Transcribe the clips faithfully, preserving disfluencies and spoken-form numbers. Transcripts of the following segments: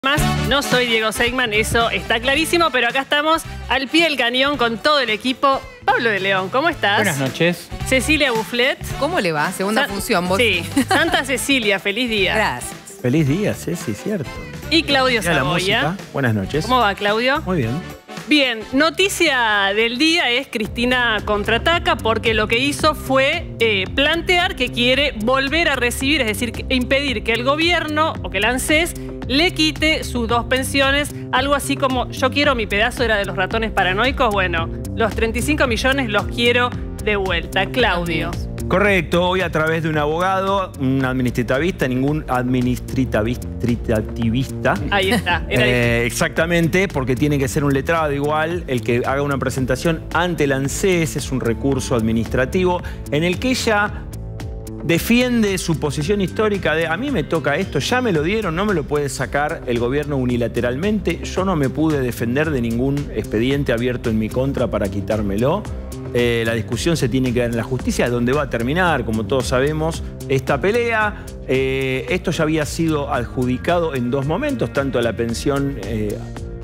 Más, no soy Diego Seigman, eso está clarísimo, pero acá estamos al pie del cañón con todo el equipo. Pablo de León, ¿cómo estás? Buenas noches. Cecilia Bufflet. ¿Cómo le va? Segunda San... función, vos. Sí, Santa Cecilia, feliz día. Gracias. Feliz día, Ceci, cierto. Y Claudio Mira Saboya. la música. Buenas noches. ¿Cómo va, Claudio? Muy bien. Bien, noticia del día es Cristina contraataca porque lo que hizo fue eh, plantear que quiere volver a recibir, es decir, impedir que el gobierno o que el ANSES le quite sus dos pensiones, algo así como yo quiero mi pedazo era de los ratones paranoicos, bueno, los treinta y cinco millones los quiero de vuelta. Claudio. Correcto, hoy a través de un abogado, un administrativista, ningún administrativista. Ahí está. Era eh, exactamente, porque tiene que ser un letrado igual, el que haga una presentación ante el ANSES, es un recurso administrativo, en el que ella defiende su posición histórica de a mí me toca esto, ya me lo dieron, no me lo puede sacar el gobierno unilateralmente, yo no me pude defender de ningún expediente abierto en mi contra para quitármelo. Eh, la discusión se tiene que dar en la justicia, donde va a terminar, como todos sabemos, esta pelea. Eh, esto ya había sido adjudicado en dos momentos, tanto la pensión eh,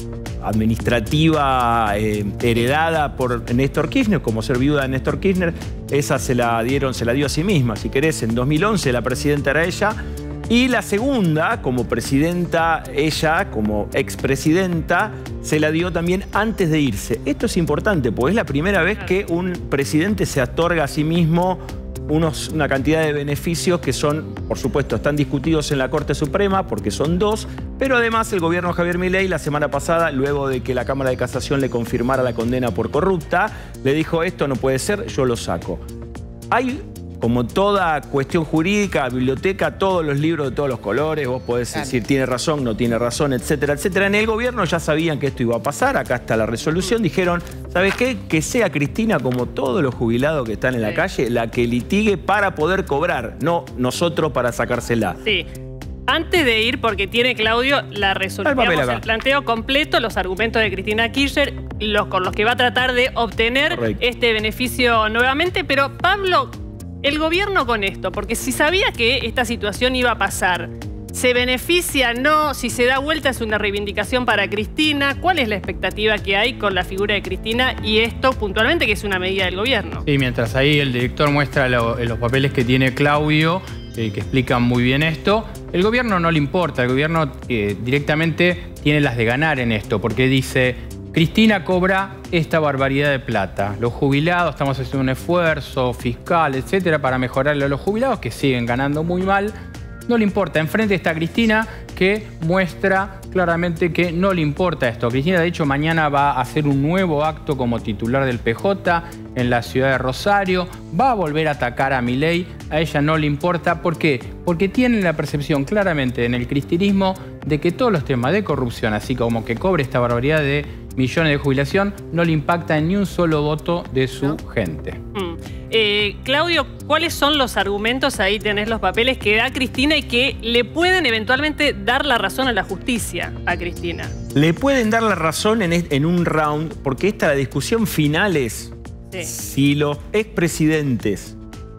administrativa eh, heredada por Néstor Kirchner, como ser viuda de Néstor Kirchner, esa se la dieron, se la dio a sí misma, si querés, en dos mil once la presidenta era ella. Y la segunda, como presidenta, ella, como expresidenta, se la dio también antes de irse. Esto es importante, porque es la primera vez que un presidente se otorga a sí mismo unos, una cantidad de beneficios que son, por supuesto, están discutidos en la Corte Suprema, porque son dos, pero además el gobierno de Javier Milei la semana pasada, luego de que la Cámara de Casación le confirmara la condena por corrupta, le dijo esto no puede ser, yo lo saco. Hay... Como toda cuestión jurídica, biblioteca, todos los libros de todos los colores, vos podés claro. decir tiene razón, no tiene razón, etcétera, etcétera. En el gobierno ya sabían que esto iba a pasar, acá está la resolución, dijeron, ¿sabes qué? Que sea Cristina, como todos los jubilados que están en la sí. calle, la que litigue para poder cobrar, no nosotros para sacársela. Sí. Antes de ir, porque tiene Claudio la resolución, el, el planteo completo, los argumentos de Cristina Kirchner, los, con los que va a tratar de obtener Correcto. este beneficio nuevamente, pero Pablo... El gobierno con esto, porque si sabía que esta situación iba a pasar, ¿se beneficia? No, si se da vuelta es una reivindicación para Cristina. ¿Cuál es la expectativa que hay con la figura de Cristina y esto puntualmente que es una medida del gobierno? Sí, mientras ahí el director muestra lo, los papeles que tiene Claudio, eh, que explican muy bien esto, el gobierno no le importa, el gobierno eh, directamente tiene las de ganar en esto, porque dice... Cristina cobra esta barbaridad de plata. Los jubilados, estamos haciendo un esfuerzo fiscal, etcétera, para mejorarle a los jubilados que siguen ganando muy mal. No le importa. Enfrente está Cristina, que muestra claramente que no le importa esto. Cristina, de hecho, mañana va a hacer un nuevo acto como titular del P J en la ciudad de Rosario. Va a volver a atacar a Milei. A ella no le importa. ¿Por qué? Porque tienen la percepción claramente en el cristinismo de que todos los temas de corrupción, así como que cobre esta barbaridad de millones de jubilación, no le impacta en ni un solo voto de su ¿No? gente. Mm. Eh, Claudio, ¿cuáles son los argumentos, ahí tenés los papeles, que da Cristina y que le pueden eventualmente dar la razón a la justicia a Cristina? Le pueden dar la razón en, en un round, porque esta la discusión final es sí. si los expresidentes,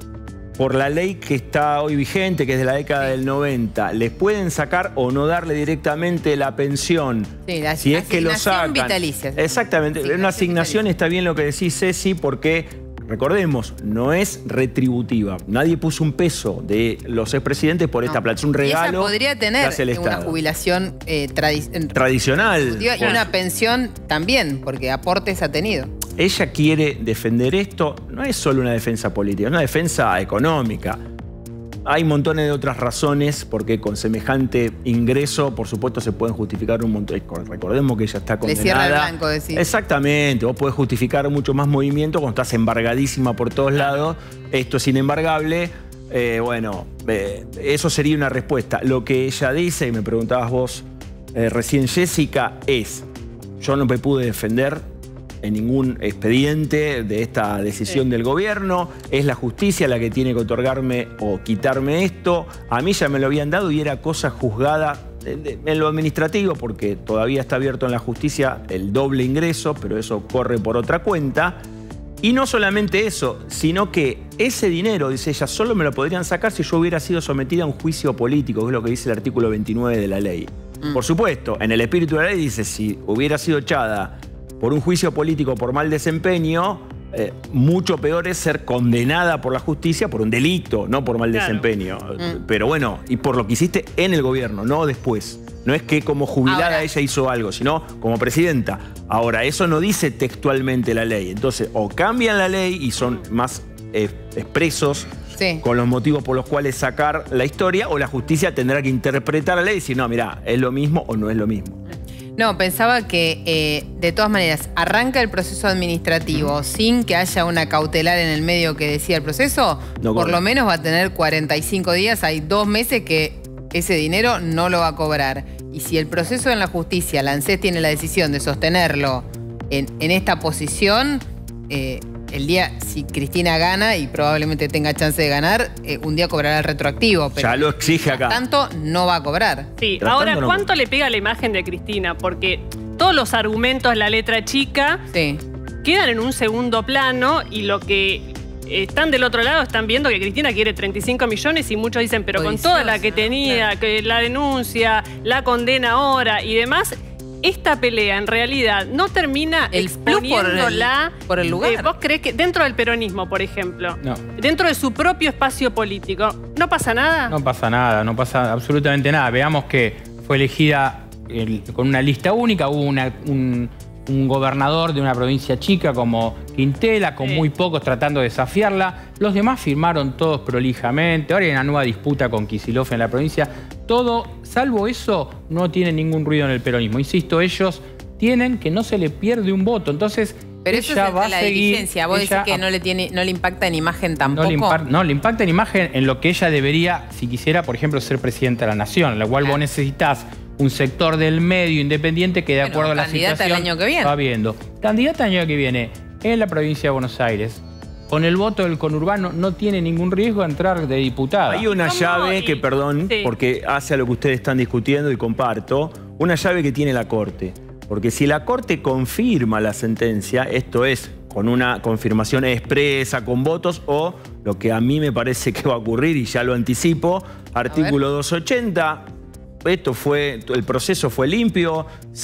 por la ley que está hoy vigente, que es de la década sí. del noventa, les pueden sacar o no darle directamente la pensión. Sí, la si es que lo sacan. Vitalicia. Exactamente. En una asignación vitalicia. Está bien lo que decís, Ceci, porque, recordemos, no es retributiva. Nadie puso un peso de los expresidentes por esta no. plata. Es un regalo. Y ella podría tener una jubilación eh, tradi tradicional. Y bueno. una pensión también, porque aportes ha tenido. Ella quiere defender esto, no es solo una defensa política, es una defensa económica. Hay montones de otras razones porque con semejante ingreso, por supuesto, se pueden justificar un montón. Recordemos que ella está condenada. Le cierra el blanco, decís. Exactamente, vos podés justificar mucho más movimiento cuando estás embargadísima por todos lados. Esto es inembargable. Eh, bueno, eh, eso sería una respuesta. Lo que ella dice, y me preguntabas vos eh, recién, Jessica, es: yo no me pude defender en ningún expediente de esta decisión sí. del gobierno, es la justicia la que tiene que otorgarme o quitarme esto, a mí ya me lo habían dado y era cosa juzgada en lo administrativo, porque todavía está abierto en la justicia el doble ingreso, pero eso corre por otra cuenta. Y no solamente eso, sino que ese dinero, dice ella, solo me lo podrían sacar si yo hubiera sido sometida a un juicio político, que es lo que dice el artículo veintinueve de la ley. Mm. Por supuesto, en el espíritu de la ley dice, si hubiera sido echada por un juicio político por mal desempeño, eh, mucho peor es ser condenada por la justicia por un delito, no por mal claro. desempeño. Mm. Pero bueno, y por lo que hiciste en el gobierno, no después. No es que como jubilada Ahora. ella hizo algo, sino como presidenta. Ahora, eso no dice textualmente la ley. Entonces, o cambian la ley y son más eh, expresos sí. con los motivos por los cuales sacar la historia, o la justicia tendrá que interpretar la ley y decir, no, mirá, es lo mismo o no es lo mismo. No, pensaba que eh, de todas maneras arranca el proceso administrativo sin que haya una cautelar en el medio que decía el proceso, no por lo menos va a tener cuarenta y cinco días, hay dos meses que ese dinero no lo va a cobrar. Y si el proceso en la justicia, la ANSES tiene la decisión de sostenerlo en, en esta posición, eh, el día, si Cristina gana, y probablemente tenga chance de ganar, eh, un día cobrará el retroactivo. Pero ya lo exige acá. Tanto no va a cobrar. Sí, ahora, ¿cuánto le pega la imagen de Cristina? Porque todos los argumentos, la letra chica, sí. quedan en un segundo plano y lo que están del otro lado están viendo que Cristina quiere treinta y cinco millones y muchos dicen, pero con toda la que tenía, claro. que la denuncia, la condena ahora y demás... Esta pelea en realidad no termina el exponiéndola por el, por el lugar. Eh, ¿Vos creés que dentro del peronismo, por ejemplo, no. dentro de su propio espacio político, no pasa nada? No pasa nada, no pasa absolutamente nada. Veamos que fue elegida el, con una lista única, hubo una, un, un gobernador de una provincia chica como Quintela, con sí. muy pocos tratando de desafiarla. Los demás firmaron todos prolijamente. Ahora hay una nueva disputa con Kicillof en la provincia. Todo, salvo eso, no tiene ningún ruido en el peronismo. Insisto, ellos tienen que no se le pierde un voto. Entonces, pero eso ella es va la a seguir, dirigencia. Vos decís que no le, tiene, no le impacta en imagen tampoco. No le, impacta, no, le impacta en imagen en lo que ella debería, si quisiera, por ejemplo, ser presidenta de la nación. En la cual claro. vos necesitas un sector del medio independiente que de bueno, acuerdo a la situación... Candidata el año que viene. Va viendo. Candidata el año que viene en la provincia de Buenos Aires. Con el voto del conurbano no tiene ningún riesgo de entrar de diputada. Hay una llave que, perdón, sí. porque hace a lo que ustedes están discutiendo y comparto, una llave que tiene la Corte. Porque si la Corte confirma la sentencia, esto es con una confirmación expresa, con votos, o lo que a mí me parece que va a ocurrir, y ya lo anticipo, artículo doscientos ochenta... Esto fue, el proceso fue limpio,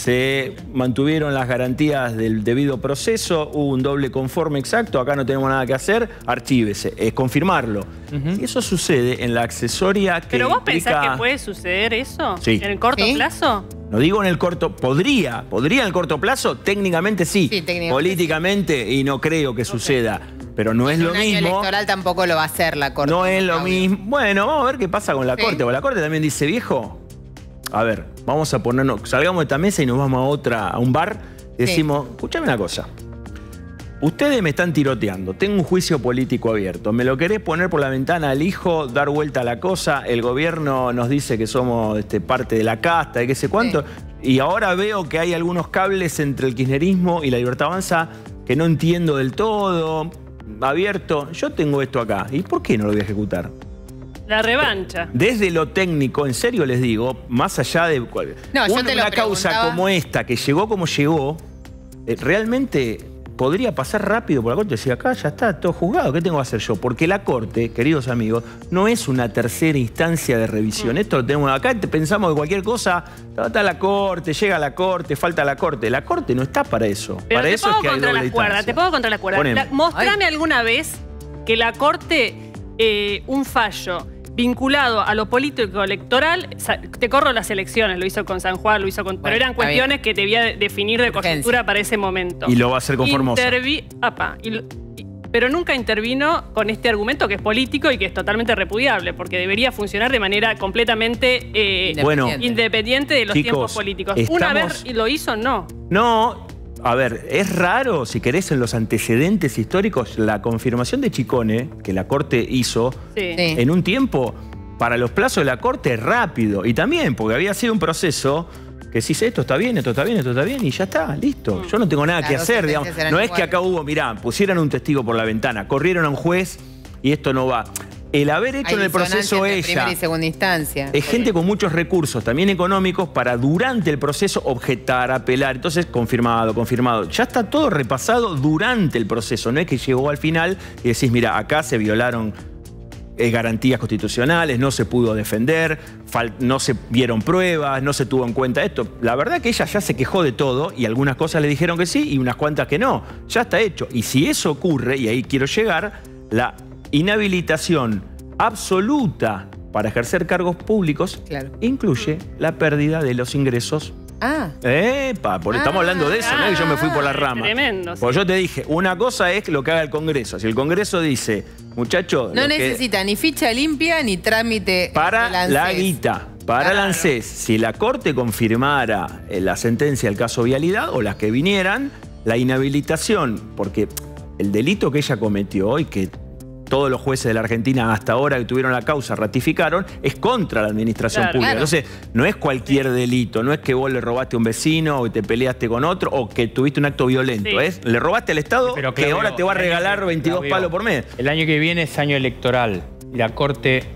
se mantuvieron las garantías del debido proceso, hubo un doble conforme exacto, acá no tenemos nada que hacer, archívese, es confirmarlo. Uh-huh. Y eso sucede en la accesoria que ¿Pero vos implica... pensás que puede suceder eso? Sí. ¿En el corto ¿Sí? plazo? No digo en el corto, podría, podría en el corto plazo, técnicamente sí, sí técnicamente políticamente sí. y no creo que okay. suceda. Pero no es en lo un mismo. Año electoral tampoco lo va a hacer la Corte. No es lo mismo. Bueno, vamos a ver qué pasa con la ¿Sí? Corte. Porque la Corte también dice, viejo, a ver, vamos a ponernos, salgamos de esta mesa y nos vamos a otra, a un bar, y decimos, sí. escuchame una cosa. Ustedes me están tiroteando, tengo un juicio político abierto, me lo querés poner por la ventana al hijo, dar vuelta a la cosa, el gobierno nos dice que somos este, parte de la casta, de qué sé cuánto, sí. y ahora veo que hay algunos cables entre el kirchnerismo y la Libertad Avanza que no entiendo del todo, abierto, yo tengo esto acá, ¿y por qué no lo voy a ejecutar? La revancha. Desde lo técnico, en serio les digo, más allá de no, una, una causa como esta, que llegó como llegó, eh, realmente podría pasar rápido por la Corte y decir, acá ya está todo juzgado, ¿qué tengo que hacer yo? Porque la Corte, queridos amigos, no es una tercera instancia de revisión. Mm. Esto lo tenemos acá, pensamos que cualquier cosa, está la Corte, llega a la Corte, falta la Corte. La Corte no está para eso. Pero para te eso es que hay doble la cuerda, instancia. Te pongo contra la cuerda. La, mostrame Ay. alguna vez que la Corte, eh, un fallo vinculado a lo político electoral, te corro las elecciones, lo hizo con San Juan, lo hizo con... Bueno, pero eran cuestiones que debía definir de coyuntura para ese momento. Y lo va a hacer con Formosa. Intervi Apa, y, y, pero nunca intervino con este argumento que es político y que es totalmente repudiable, porque debería funcionar de manera completamente eh, bueno, independiente de los chicos, tiempos políticos. Estamos... Una vez lo hizo, no. No... A ver, es raro, si querés, en los antecedentes históricos, la confirmación de Chicone, que la Corte hizo, sí. en un tiempo, para los plazos de la Corte, rápido. Y también, porque había sido un proceso que si esto está bien, esto está bien, esto está bien, y ya está, listo. Yo no tengo nada claro, que hacer, digamos. No es que acá hubo, mirá, pusieran un testigo por la ventana, corrieron a un juez y esto no va. El haber hecho Hay en el proceso ella primera y segunda instancia. es gente con muchos recursos, también económicos, para durante el proceso objetar, apelar. Entonces, confirmado, confirmado. Ya está todo repasado durante el proceso. No es que llegó al final y decís, mira, acá se violaron eh, garantías constitucionales, no se pudo defender, no se vieron pruebas, no se tuvo en cuenta esto. La verdad que ella ya se quejó de todo y algunas cosas le dijeron que sí y unas cuantas que no. Ya está hecho. Y si eso ocurre, y ahí quiero llegar, la inhabilitación absoluta para ejercer cargos públicos claro. incluye la pérdida de los ingresos. Ah. Epa, porque ah, estamos hablando de eso, ah, no es que yo me fui por la rama. Tremendo. Porque sí. yo te dije, una cosa es lo que haga el Congreso. Si el Congreso dice, muchachos... No necesita que... ni ficha limpia ni trámite para del ANSES. La guita. Para claro. el ANSES, si la Corte confirmara la sentencia del caso Vialidad o las que vinieran, la inhabilitación, porque el delito que ella cometió y que todos los jueces de la Argentina hasta ahora que tuvieron la causa ratificaron, es contra la administración claro, pública. Claro. Entonces, no es cualquier delito, no es que vos le robaste a un vecino o te peleaste con otro o que tuviste un acto violento. Sí. Es, le robaste al Estado pero, que Claudio, ahora te va a regalar veintidós Claudio, palos por mes. El año que viene es año electoral y la Corte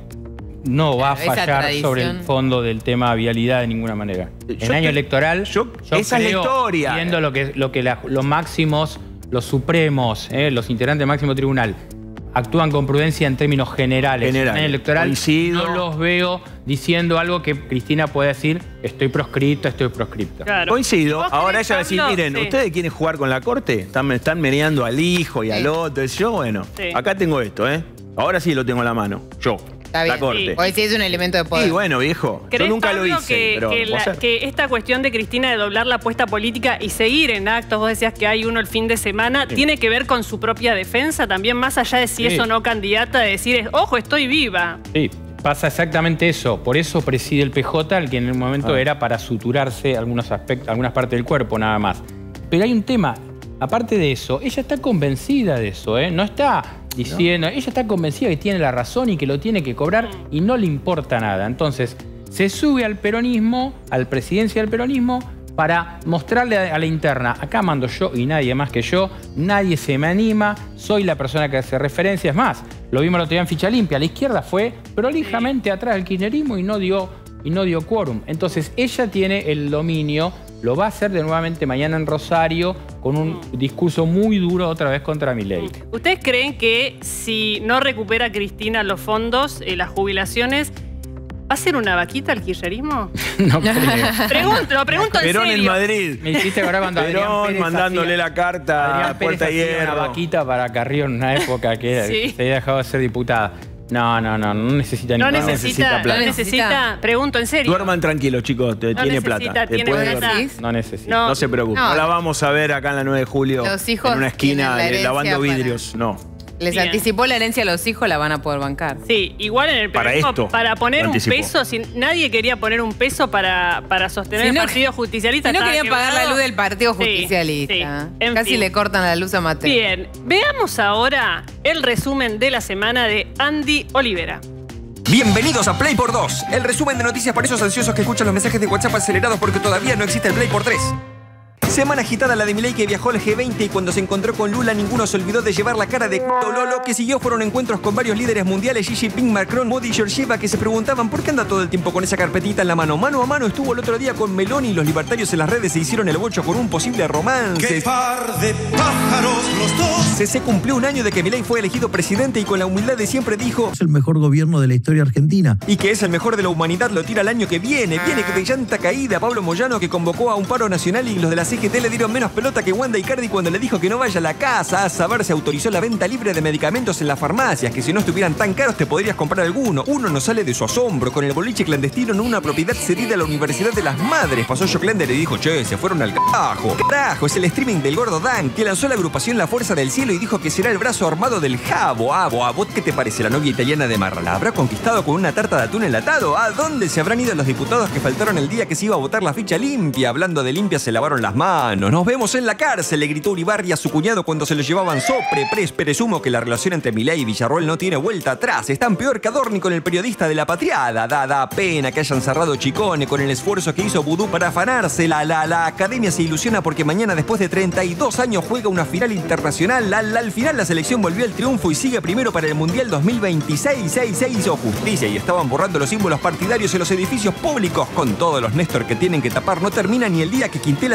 no va a fallar sobre el fondo del tema vialidad de ninguna manera. En yo año te, electoral, yo, yo esa creo, es la historia. Viendo lo que, lo que la, los máximos, los supremos, eh, los integrantes del máximo tribunal, actúan con prudencia en términos generales. General. En el año electoral Coincido. no los veo diciendo algo que Cristina puede decir, estoy proscripta, estoy proscripta. Claro. Coincido. Ahora ella va a decir, miren, sí. ¿ustedes quieren jugar con la Corte? Están, están meneando al hijo y sí. al otro. Yo, bueno, sí. acá tengo esto, ¿eh? Ahora sí lo tengo en la mano. Yo. Está bien. La Corte. Sí. Hoy sí es un elemento de poder. Sí, bueno, viejo. Yo nunca Pablo, lo hice. Que, pero que, la, que esta cuestión de Cristina de doblar la apuesta política y seguir en actos, vos decías que hay uno el fin de semana, sí. ¿tiene que ver con su propia defensa también, más allá de si sí. es o no candidata, de decir, ojo, estoy viva? Sí, pasa exactamente eso. Por eso preside el P J, el que en el momento ah. era para suturarse algunos aspectos, algunas partes del cuerpo nada más. Pero hay un tema, aparte de eso, ella está convencida de eso, ¿eh? No está diciendo, ¿no? Ella está convencida que tiene la razón y que lo tiene que cobrar y no le importa nada. Entonces, se sube al peronismo, al presidencia del peronismo, para mostrarle a la interna, acá mando yo y nadie más que yo, nadie se me anima, soy la persona que hace referencia. Es más, lo vimos el otro día en Ficha Limpia, la izquierda fue prolijamente atrás del kirchnerismo y no dio, y no dio quórum. Entonces, ella tiene el dominio. Lo va a hacer de nuevamente mañana en Rosario con un discurso muy duro otra vez contra Milei. ¿Ustedes creen que si no recupera Cristina los fondos, eh, las jubilaciones, va a ser una vaquita el kirchnerismo? No creo. Pregunto, lo pregunto en Perón serio. en Madrid. Me hiciste ahora cuando Perón mandándole la carta a Puerta de Hierro. Una vaquita para Carrió en una época que sí. se había dejado de ser diputada. No, no, no, no necesita no ni necesita, necesita plata. No necesita, pregunto en serio. Duerman tranquilos, chicos, te, no tiene necesita, plata. Tiene plata. No necesita. No, no se preocupe. No. no la vamos a ver acá en la nueve de julio los hijos en una esquina lavando vidrios. Para... No. Les Bien. anticipó la herencia a los hijos, la van a poder bancar. Sí, igual en el para, esto, para poner un peso, si nadie quería poner un peso para, para sostener si no, el Partido Justicialista. Si no querían pagar la luz del Partido Justicialista. Sí, sí. Casi fin. le cortan la luz a Mateo. Bien, veamos ahora el resumen de la semana de Andy Olivera. Bienvenidos a Play por dos, el resumen de noticias para esos ansiosos que escuchan los mensajes de WhatsApp acelerados porque todavía no existe el Play por tres. Semana agitada la de Milei, que viajó al G veinte y cuando se encontró con Lula ninguno se olvidó de llevar la cara de Lolo. Lo que siguió fueron encuentros con varios líderes mundiales, Xi Jinping, Macron, Modi y Georgieva, que se preguntaban por qué anda todo el tiempo con esa carpetita en la mano. Mano a mano estuvo el otro día con Meloni y los libertarios en las redes se hicieron el bocho con un posible romance. ¡Qué par de pájaros los dos! Se, se cumplió un año de que Milei fue elegido presidente y con la humildad de siempre dijo es el mejor gobierno de la historia argentina. Y que es el mejor de la humanidad, lo tira el año que viene. Viene de llanta caída Pablo Moyano, que convocó a un paro nacional y los de la C G T le dieron menos pelota que Wanda Icardi cuando le dijo que no vaya a la casa. A saber, se autorizó la venta libre de medicamentos en las farmacias, que si no estuvieran tan caros te podrías comprar alguno. Uno no sale de su asombro con el boliche clandestino en una propiedad cedida a la Universidad de las Madres. Pasó Joclender y dijo, che, se fueron al carajo. Carajo, es el streaming del gordo Dan, que lanzó la agrupación La Fuerza del Cielo y dijo que será el brazo armado del Jabo. Ah, ¿a vos qué te parece la novia italiana de Marra? ¿La habrá conquistado con una tarta de atún enlatado? ¿A dónde se habrán ido los diputados que faltaron el día que se iba a votar la ficha limpia? Hablando de limpia, se lavaron las manos. Nos vemos en la cárcel, le gritó Uribarri a su cuñado cuando se lo llevaban sopre. Pres, presumo que la relación entre Milei y Villarroel no tiene vuelta atrás. Están peor que Adorni con el periodista de La Patriada. Da, da pena que hayan cerrado Chicone con el esfuerzo que hizo Vudú para afanarse. La, la, la academia se ilusiona porque mañana, después de treinta y dos años, juega una final internacional. La, la, al final la selección volvió al triunfo y sigue primero para el Mundial dos mil veintiséis. seis, se hizo justicia y estaban borrando los símbolos partidarios en los edificios públicos. Con todos los Néstor que tienen que tapar, no termina ni el día que Quintela se vuelva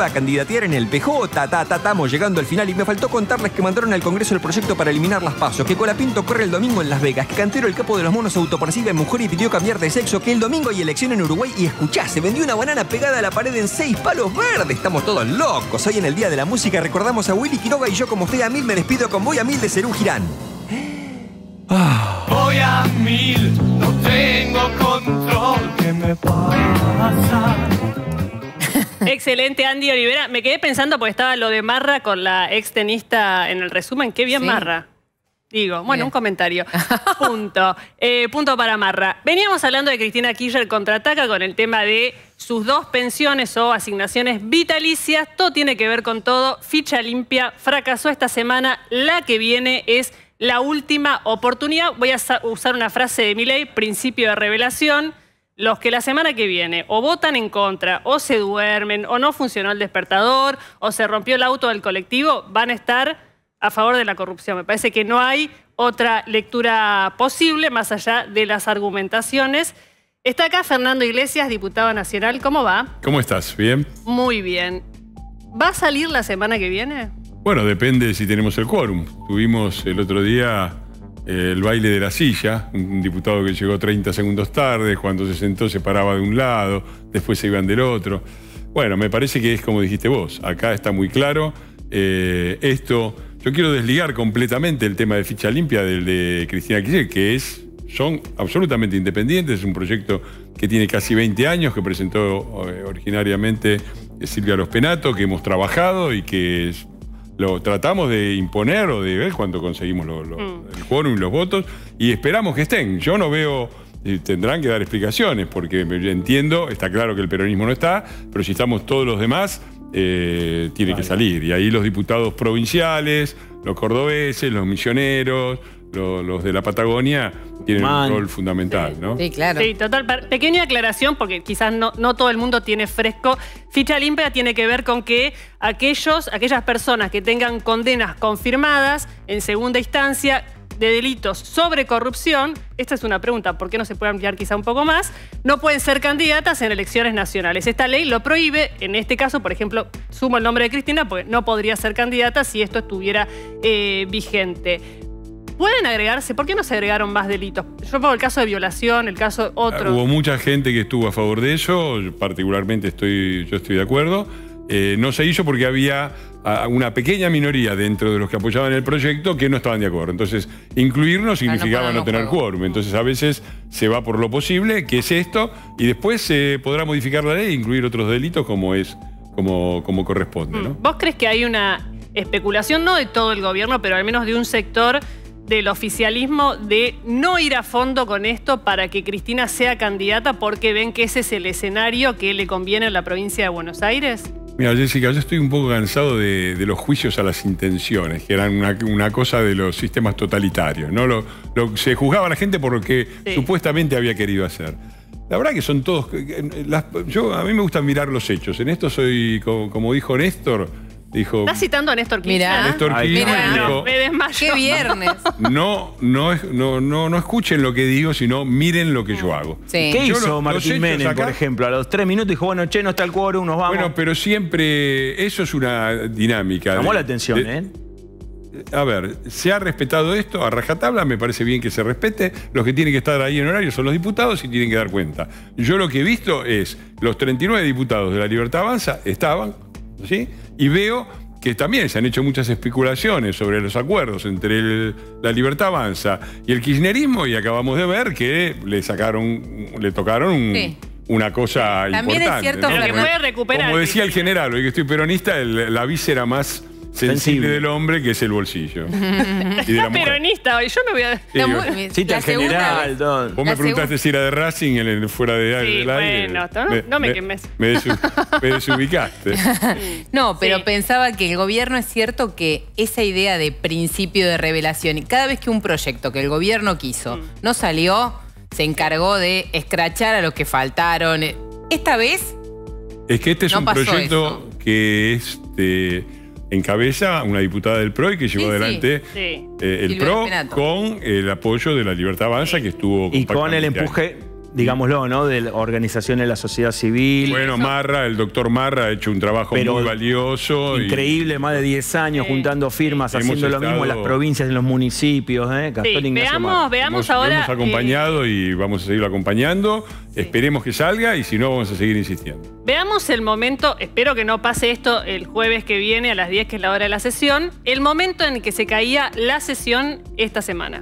a candidatear en el P J. Ta, ta, estamos llegando al final y me faltó contarles que mandaron al Congreso el proyecto para eliminar las PASO, que Colapinto corre el domingo en Las Vegas, que Cantero, el capo de los monos, autopercibe mujer y pidió cambiar de sexo, que el domingo hay elección en Uruguay y escuchá, se vendió una banana pegada a la pared en seis palos verdes. Estamos todos locos. Hoy en el Día de la Música recordamos a Willy Quiroga y yo, como estoy a mil, me despido con Voy a Mil de Serú Girán. Ah. Voy a mil, no tengo control. ¿Qué me pasa? Excelente, Andy Olivera. Me quedé pensando porque estaba lo de Marra con la ex tenista en el resumen. Qué bien, sí. Marra. Digo, bueno, bien. Un comentario. Punto. Eh, punto para Marra. Veníamos hablando de Cristina Kirchner contraataca con el tema de sus dos pensiones o asignaciones vitalicias. Todo tiene que ver con todo. Ficha limpia. Fracasó esta semana. La que viene es la última oportunidad. Voy a usar una frase de Milei, principio de revelación. Los que la semana que viene o votan en contra, o se duermen, o no funcionó el despertador, o se rompió el auto del colectivo, van a estar a favor de la corrupción. Me parece que no hay otra lectura posible más allá de las argumentaciones. Está acá Fernando Iglesias, diputado nacional. ¿Cómo va? ¿Cómo estás? ¿Bien? Muy bien. ¿Va a salir la semana que viene? Bueno, depende si tenemos el quórum. Tuvimos el otro día eh, el baile de la silla, un diputado que llegó treinta segundos tarde, cuando se sentó se paraba de un lado, después se iban del otro. Bueno, me parece que es como dijiste vos, acá está muy claro. Eh, esto, yo quiero desligar completamente el tema de ficha limpia del de Cristina Kirchner, que es, son absolutamente independientes, es un proyecto que tiene casi veinte años, que presentó eh, originariamente Silvia Los Penato, que hemos trabajado y que es, lo tratamos de imponer o de ver cuando conseguimos lo, lo, mm. el quórum y los votos, y esperamos que estén. Yo no veo, tendrán que dar explicaciones, porque entiendo, está claro que el peronismo no está, pero si estamos todos los demás, eh, tiene vale. que salir. Y ahí los diputados provinciales, los cordobeses, los misioneros, los, los de la Patagonia, tienen Man. un rol fundamental, sí. ¿no? Sí, claro. Sí, total. Pequeña aclaración, porque quizás no, no todo el mundo tiene fresco. Ficha limpia tiene que ver con que aquellos, aquellas personas que tengan condenas confirmadas en segunda instancia de delitos sobre corrupción, esta es una pregunta, ¿por qué no se puede ampliar quizá un poco más? No pueden ser candidatas en elecciones nacionales. Esta ley lo prohíbe. En este caso, por ejemplo, sumo el nombre de Cristina, porque no podría ser candidata si esto estuviera eh, vigente. ¿Pueden agregarse? ¿Por qué no se agregaron más delitos? Yo pongo el caso de violación, el caso otro. Hubo mucha gente que estuvo a favor de eso, yo particularmente estoy, yo estoy de acuerdo. Eh, no se hizo porque había una pequeña minoría dentro de los que apoyaban el proyecto que no estaban de acuerdo. Entonces, incluirnos significaba no, no tener quórum. Entonces, a veces se va por lo posible, que es esto, y después se podrá modificar la ley e incluir otros delitos como, es, como, como corresponde, ¿no? ¿Vos crees que hay una especulación, no de todo el gobierno, pero al menos de un sector del oficialismo, de no ir a fondo con esto para que Cristina sea candidata porque ven que ese es el escenario que le conviene a la provincia de Buenos Aires? Mira, Jessica, yo estoy un poco cansado de, de los juicios a las intenciones, que eran una, una cosa de los sistemas totalitarios, ¿no? Lo, lo, se juzgaba a la gente por lo que sí. supuestamente había querido hacer. La verdad que son todos... Las, yo, a mí me gusta mirar los hechos. En esto soy, como, como dijo Néstor... Dijo, ¿estás citando a Néstor Kirchner? Mirá, Néstor Kirchner mirá, dijo, me desmayo. ¡Qué viernes! No, no, no, no, no escuchen lo que digo, sino miren lo que yo hago. Sí. ¿Qué yo hizo lo, Martín Menem, acá, por ejemplo? A los tres minutos dijo, bueno, che, no está el quórum, nos vamos. Bueno, pero siempre, eso es una dinámica. Llamó de, la atención, de, ¿eh? A ver, se ha respetado esto a rajatabla, me parece bien que se respete. Los que tienen que estar ahí en horario son los diputados y tienen que dar cuenta. Yo lo que he visto es, los treinta y nueve diputados de La Libertad Avanza estaban, ¿sí? Y veo que también se han hecho muchas especulaciones sobre los acuerdos entre el, la Libertad Avanza y el kirchnerismo, y acabamos de ver que le sacaron, le tocaron un, sí. una cosa también importante. Es cierto, ¿no? que puede recuperar. Como decía el general, hoy que estoy peronista, el, la víscera más sensible, sensible del hombre, que es el bolsillo. Y de la peronista hoy, yo me voy a... Sí, muy, sí, el general. Vos la me preguntaste si era de Racing en el, fuera de, sí, del aire. Bueno, no, me, no me, me quemes. Me, desu, me desubicaste. No, pero sí. pensaba que el gobierno, es cierto que esa idea de principio de revelación, y cada vez que un proyecto que el gobierno quiso mm. no salió, se encargó de escrachar a los que faltaron. Esta vez es que este es no un proyecto eso. que es de... encabeza una diputada del P R O y que llevó sí, adelante sí. eh, el P R O con el apoyo de la Libertad Avanza, sí. que estuvo... Y con el empuje digámoslo, ¿no? De organizaciones de la sociedad civil. Bueno, Marra, el doctor Marra ha hecho un trabajo Pero muy valioso. Increíble, y, más de diez años sí, juntando firmas, sí, haciendo lo mismo en las provincias, en los municipios. ¿eh? Sí, veamos, veamos hemos, ahora. Lo hemos acompañado eh, y vamos a seguirlo acompañando. Sí. Esperemos que salga y si no, vamos a seguir insistiendo. Veamos el momento, espero que no pase esto el jueves que viene a las diez, que es la hora de la sesión, el momento en que se caía la sesión esta semana.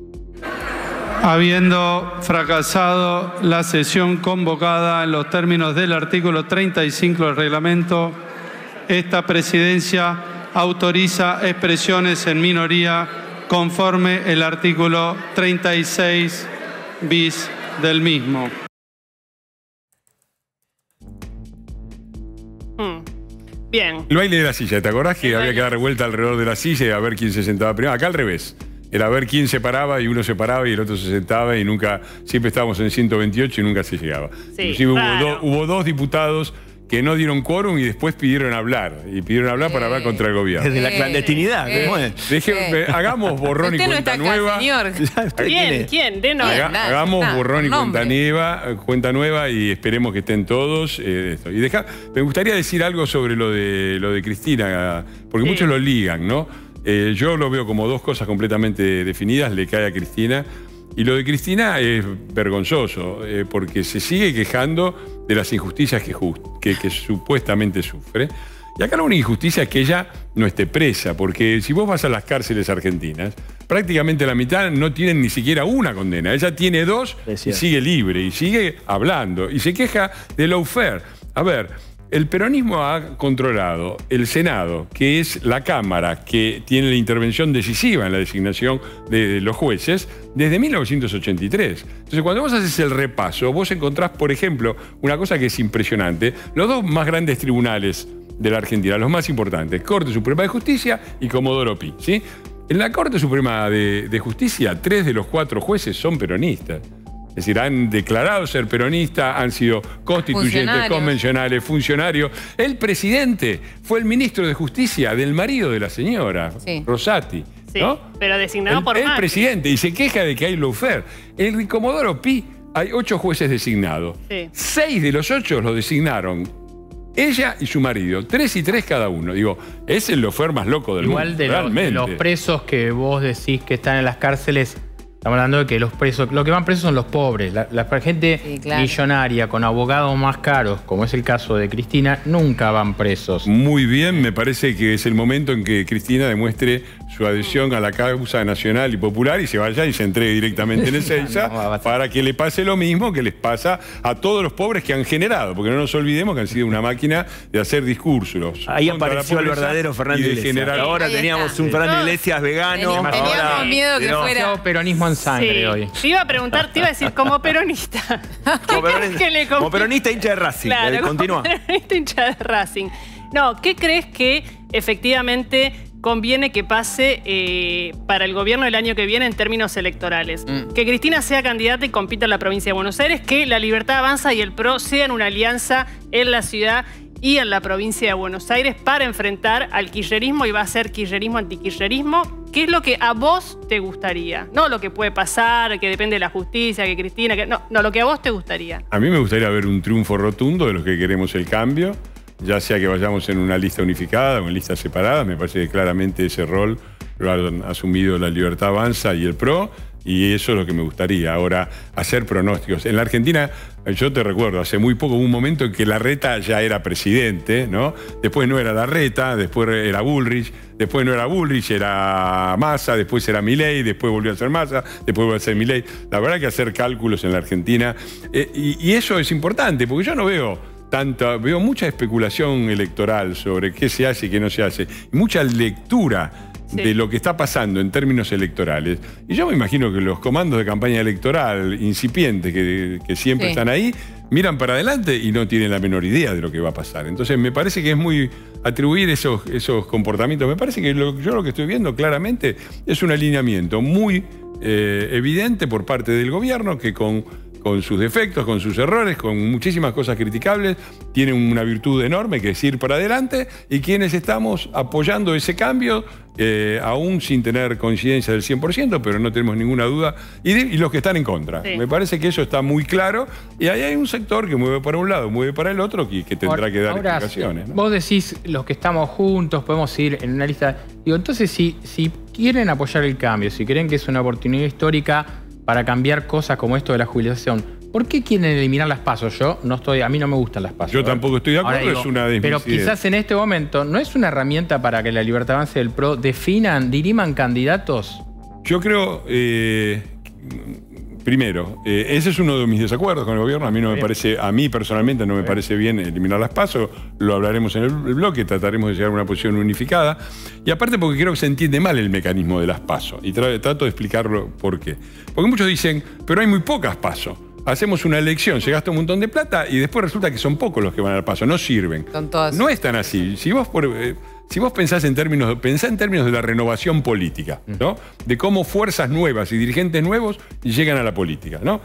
Habiendo fracasado la sesión convocada en los términos del artículo treinta y cinco del reglamento, esta presidencia autoriza expresiones en minoría conforme el artículo treinta y seis bis del mismo. Hmm. Bien. El baile de la silla, ¿te acordás que había que dar vuelta alrededor de la silla y a ver quién se sentaba primero? Acá al revés. Era ver quién se paraba y uno se paraba y el otro se sentaba y nunca, siempre estábamos en ciento veintiocho y nunca se llegaba. Sí, Inclusive claro. hubo, do, hubo dos diputados que no dieron quórum y después pidieron hablar. Y pidieron hablar eh, para hablar contra el gobierno. Desde la clandestinidad. Eh, eh, Deje, eh. Hagamos borrón y cuenta no nueva. Acá, señor. ¿Quién? ¿Quién? Denos. Haga, nada, hagamos nada, borrón y nombre. cuenta nueva, cuenta nueva y esperemos que estén todos. Eh, esto. Y deja, me gustaría decir algo sobre lo de, lo de Cristina, porque sí. muchos lo ligan, ¿no? Eh, yo lo veo como dos cosas completamente definidas, le cae a Cristina. Y lo de Cristina es vergonzoso, eh, porque se sigue quejando de las injusticias que, just, que, que supuestamente sufre. Y acá la única injusticia es que ella no esté presa, porque si vos vas a las cárceles argentinas, prácticamente la mitad no tienen ni siquiera una condena. Ella tiene dos y sigue libre, y sigue hablando, y se queja de lawfare. A ver, el peronismo ha controlado el Senado, que es la Cámara que tiene la intervención decisiva en la designación de los jueces, desde mil novecientos ochenta y tres. Entonces, cuando vos haces el repaso, vos encontrás, por ejemplo, una cosa que es impresionante, los dos más grandes tribunales de la Argentina, los más importantes, Corte Suprema de Justicia y Comodoro Pi, ¿sí? En la Corte Suprema de, de Justicia, tres de los cuatro jueces son peronistas. Es decir, han declarado ser peronistas, han sido constituyentes, convencionales, funcionarios. El presidente fue el ministro de Justicia del marido de la señora, sí. Rosati. Sí, ¿no? pero designado el, por El Macri. presidente, y se queja de que hay lawfare. En Comodoro Pi hay ocho jueces designados. Sí. Seis de los ocho los designaron ella y su marido, tres y tres cada uno. Digo, es el lawfare más loco del Igual mundo. Igual de, de los presos que vos decís que están en las cárceles, estamos hablando de que los presos, lo que van presos son los pobres. La, la gente sí, claro. millonaria, con abogados más caros, como es el caso de Cristina, nunca van presos. Muy bien, me parece que es el momento en que Cristina demuestre su adhesión a la causa nacional y popular y se vaya y se entregue directamente en Ezeiza no, para que le pase lo mismo que les pasa a todos los pobres que han generado, porque no nos olvidemos que han sido una máquina de hacer discursos. Ahí apareció el verdadero Fernando Iglesias. Ahora Ahí teníamos está. un Fernando Iglesias vegano. Teníamos ahora, miedo que fuera peronismo en sangre sí. hoy. Te iba a preguntar, te iba a decir como peronista. como, peronista que le como peronista hincha de Racing. Claro, continúa. Como peronista hincha de Racing. No, ¿qué crees que efectivamente conviene que pase eh, para el gobierno el año que viene en términos electorales? Mm. Que Cristina sea candidata y compita en la provincia de Buenos Aires, que la Libertad Avanza y el P R O sean una alianza en la ciudad y en la provincia de Buenos Aires para enfrentar al kirchnerismo, y va a ser kirchnerismo antikirchnerismo. ¿Qué es lo que a vos te gustaría? No lo que puede pasar, que depende de la justicia, que Cristina... Que, no, no, lo que a vos te gustaría. A mí me gustaría ver un triunfo rotundo de los que queremos el cambio, ya sea que vayamos en una lista unificada o en listas separadas. Me parece que claramente ese rol lo han asumido la Libertad Avanza y el P R O, y eso es lo que me gustaría. Ahora, hacer pronósticos. En la Argentina, yo te recuerdo, hace muy poco hubo un momento en que Larreta ya era presidente, ¿no? Después no era Larreta, después era Bullrich, después no era Bullrich, era Massa, después era Milei, después volvió a ser Massa, después volvió a ser Milei. La verdad que hacer cálculos en la Argentina, eh, y, y eso es importante, porque yo no veo tanta, veo mucha especulación electoral sobre qué se hace y qué no se hace, y mucha lectura sí. de lo que está pasando en términos electorales. Y yo me imagino que los comandos de campaña electoral incipientes que, que siempre sí. están ahí, miran para adelante y no tienen la menor idea de lo que va a pasar. Entonces me parece que es muy atribuir esos, esos comportamientos. Me parece que lo, yo lo que estoy viendo claramente es un alineamiento muy eh, evidente por parte del gobierno, que con con sus defectos, con sus errores, con muchísimas cosas criticables, tiene una virtud enorme que es ir para adelante, y quienes estamos apoyando ese cambio, eh, aún sin tener coincidencia del cien por ciento, pero no tenemos ninguna duda, y, de, y los que están en contra. Sí. Me parece que eso está muy claro, y ahí hay un sector que mueve para un lado, mueve para el otro, que, que tendrá ahora, que dar ahora, explicaciones, ¿no? Vos decís, los que estamos juntos, podemos ir en una lista. Digo, entonces, si, si quieren apoyar el cambio, si creen que es una oportunidad histórica para cambiar cosas como esto de la jubilación, ¿por qué quieren eliminar las pasos? Yo no estoy, a mí no me gustan las pasos. Yo tampoco estoy de acuerdo, digo, es una pero quizás en este momento, ¿no es una herramienta para que la Libertad Avanza del P R O definan, diriman candidatos? Yo creo, eh, primero, eh, ese es uno de mis desacuerdos con el gobierno. A mí no me parece, a mí personalmente no me parece bien eliminar las pasos. Lo hablaremos en el bloque, trataremos de llegar a una posición unificada. Y aparte porque creo que se entiende mal el mecanismo de las pasos. Y tra trato de explicarlo por qué. Porque muchos dicen, pero hay muy pocas pasos. Hacemos una elección, se gasta un montón de plata y después resulta que son pocos los que van al paso, no sirven. No es tan así. Si vos, por, eh, si vos pensás en términos, pensá en términos de la renovación política, ¿no? De cómo fuerzas nuevas y dirigentes nuevos llegan a la política, ¿no?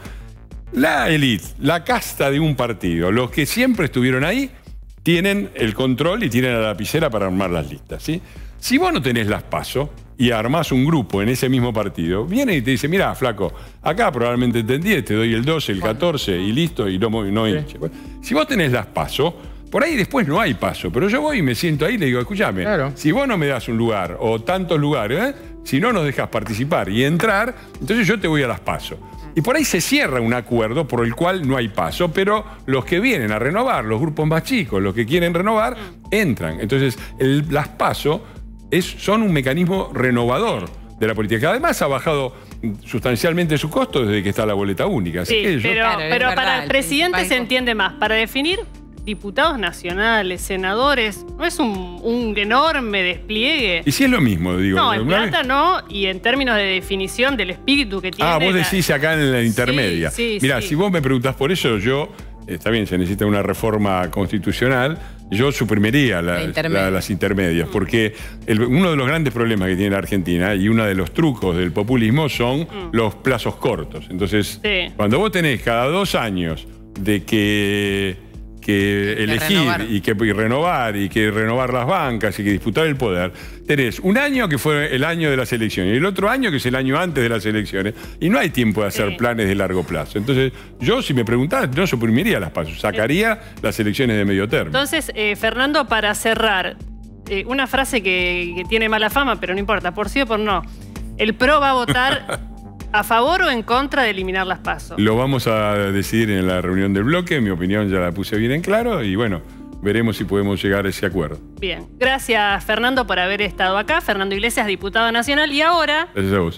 La élite, la casta de un partido, los que siempre estuvieron ahí, tienen el control y tienen la lapicera para armar las listas, ¿sí? Si vos no tenés las PASO y armás un grupo en ese mismo partido, viene y te dice, mirá, flaco, acá probablemente entendí, te doy el doce, el catorce y listo, y no, no hinche. Sí. Si vos tenés las PASO, por ahí después no hay paso, pero yo voy y me siento ahí y le digo, escúchame, claro, si vos no me das un lugar o tantos lugares, ¿eh? Si no nos dejas participar y entrar, entonces yo te voy a las paso. Y por ahí se cierra un acuerdo por el cual no hay paso, pero los que vienen a renovar, los grupos más chicos, los que quieren renovar, entran. Entonces, el, las paso es, son un mecanismo renovador de la política, que además ha bajado sustancialmente su costo desde que está la boleta única. Así sí, que yo... pero, Claro, pero es para verdad, el presidente el se entiende más. Para definir diputados nacionales, senadores, ¿no es un, un enorme despliegue? Y si es lo mismo, digo. No, en plata no, y en términos de definición del espíritu que tiene... Ah, vos la... decís acá en la intermedia. Sí, sí, Mirá, sí. si vos me preguntás por eso, yo... Está bien, se necesita una reforma constitucional. Yo suprimiría la, la intermedia. la, las intermedias, porque el, uno de los grandes problemas que tiene la Argentina y uno de los trucos del populismo son mm. los plazos cortos. Entonces, sí. cuando vos tenés cada dos años de que... que elegir y que y renovar y que renovar las bancas y que disputar el poder, tenés un año que fue el año de las elecciones y el otro año que es el año antes de las elecciones y no hay tiempo de hacer sí. planes de largo plazo. Entonces yo, si me preguntás, no suprimiría las pasos, sacaría sí. las elecciones de medio término. Entonces, eh, Fernando, para cerrar, eh, una frase que, que tiene mala fama, pero no importa, por sí o por no, el P R O va a votar ¿a favor o en contra de eliminar las pasos? Lo vamos a decidir en la reunión del bloque. Mi opinión ya la puse bien en claro y bueno, veremos si podemos llegar a ese acuerdo. Bien. Gracias, Fernando, por haber estado acá. Fernando Iglesias, diputado nacional. Y ahora... Gracias a vos.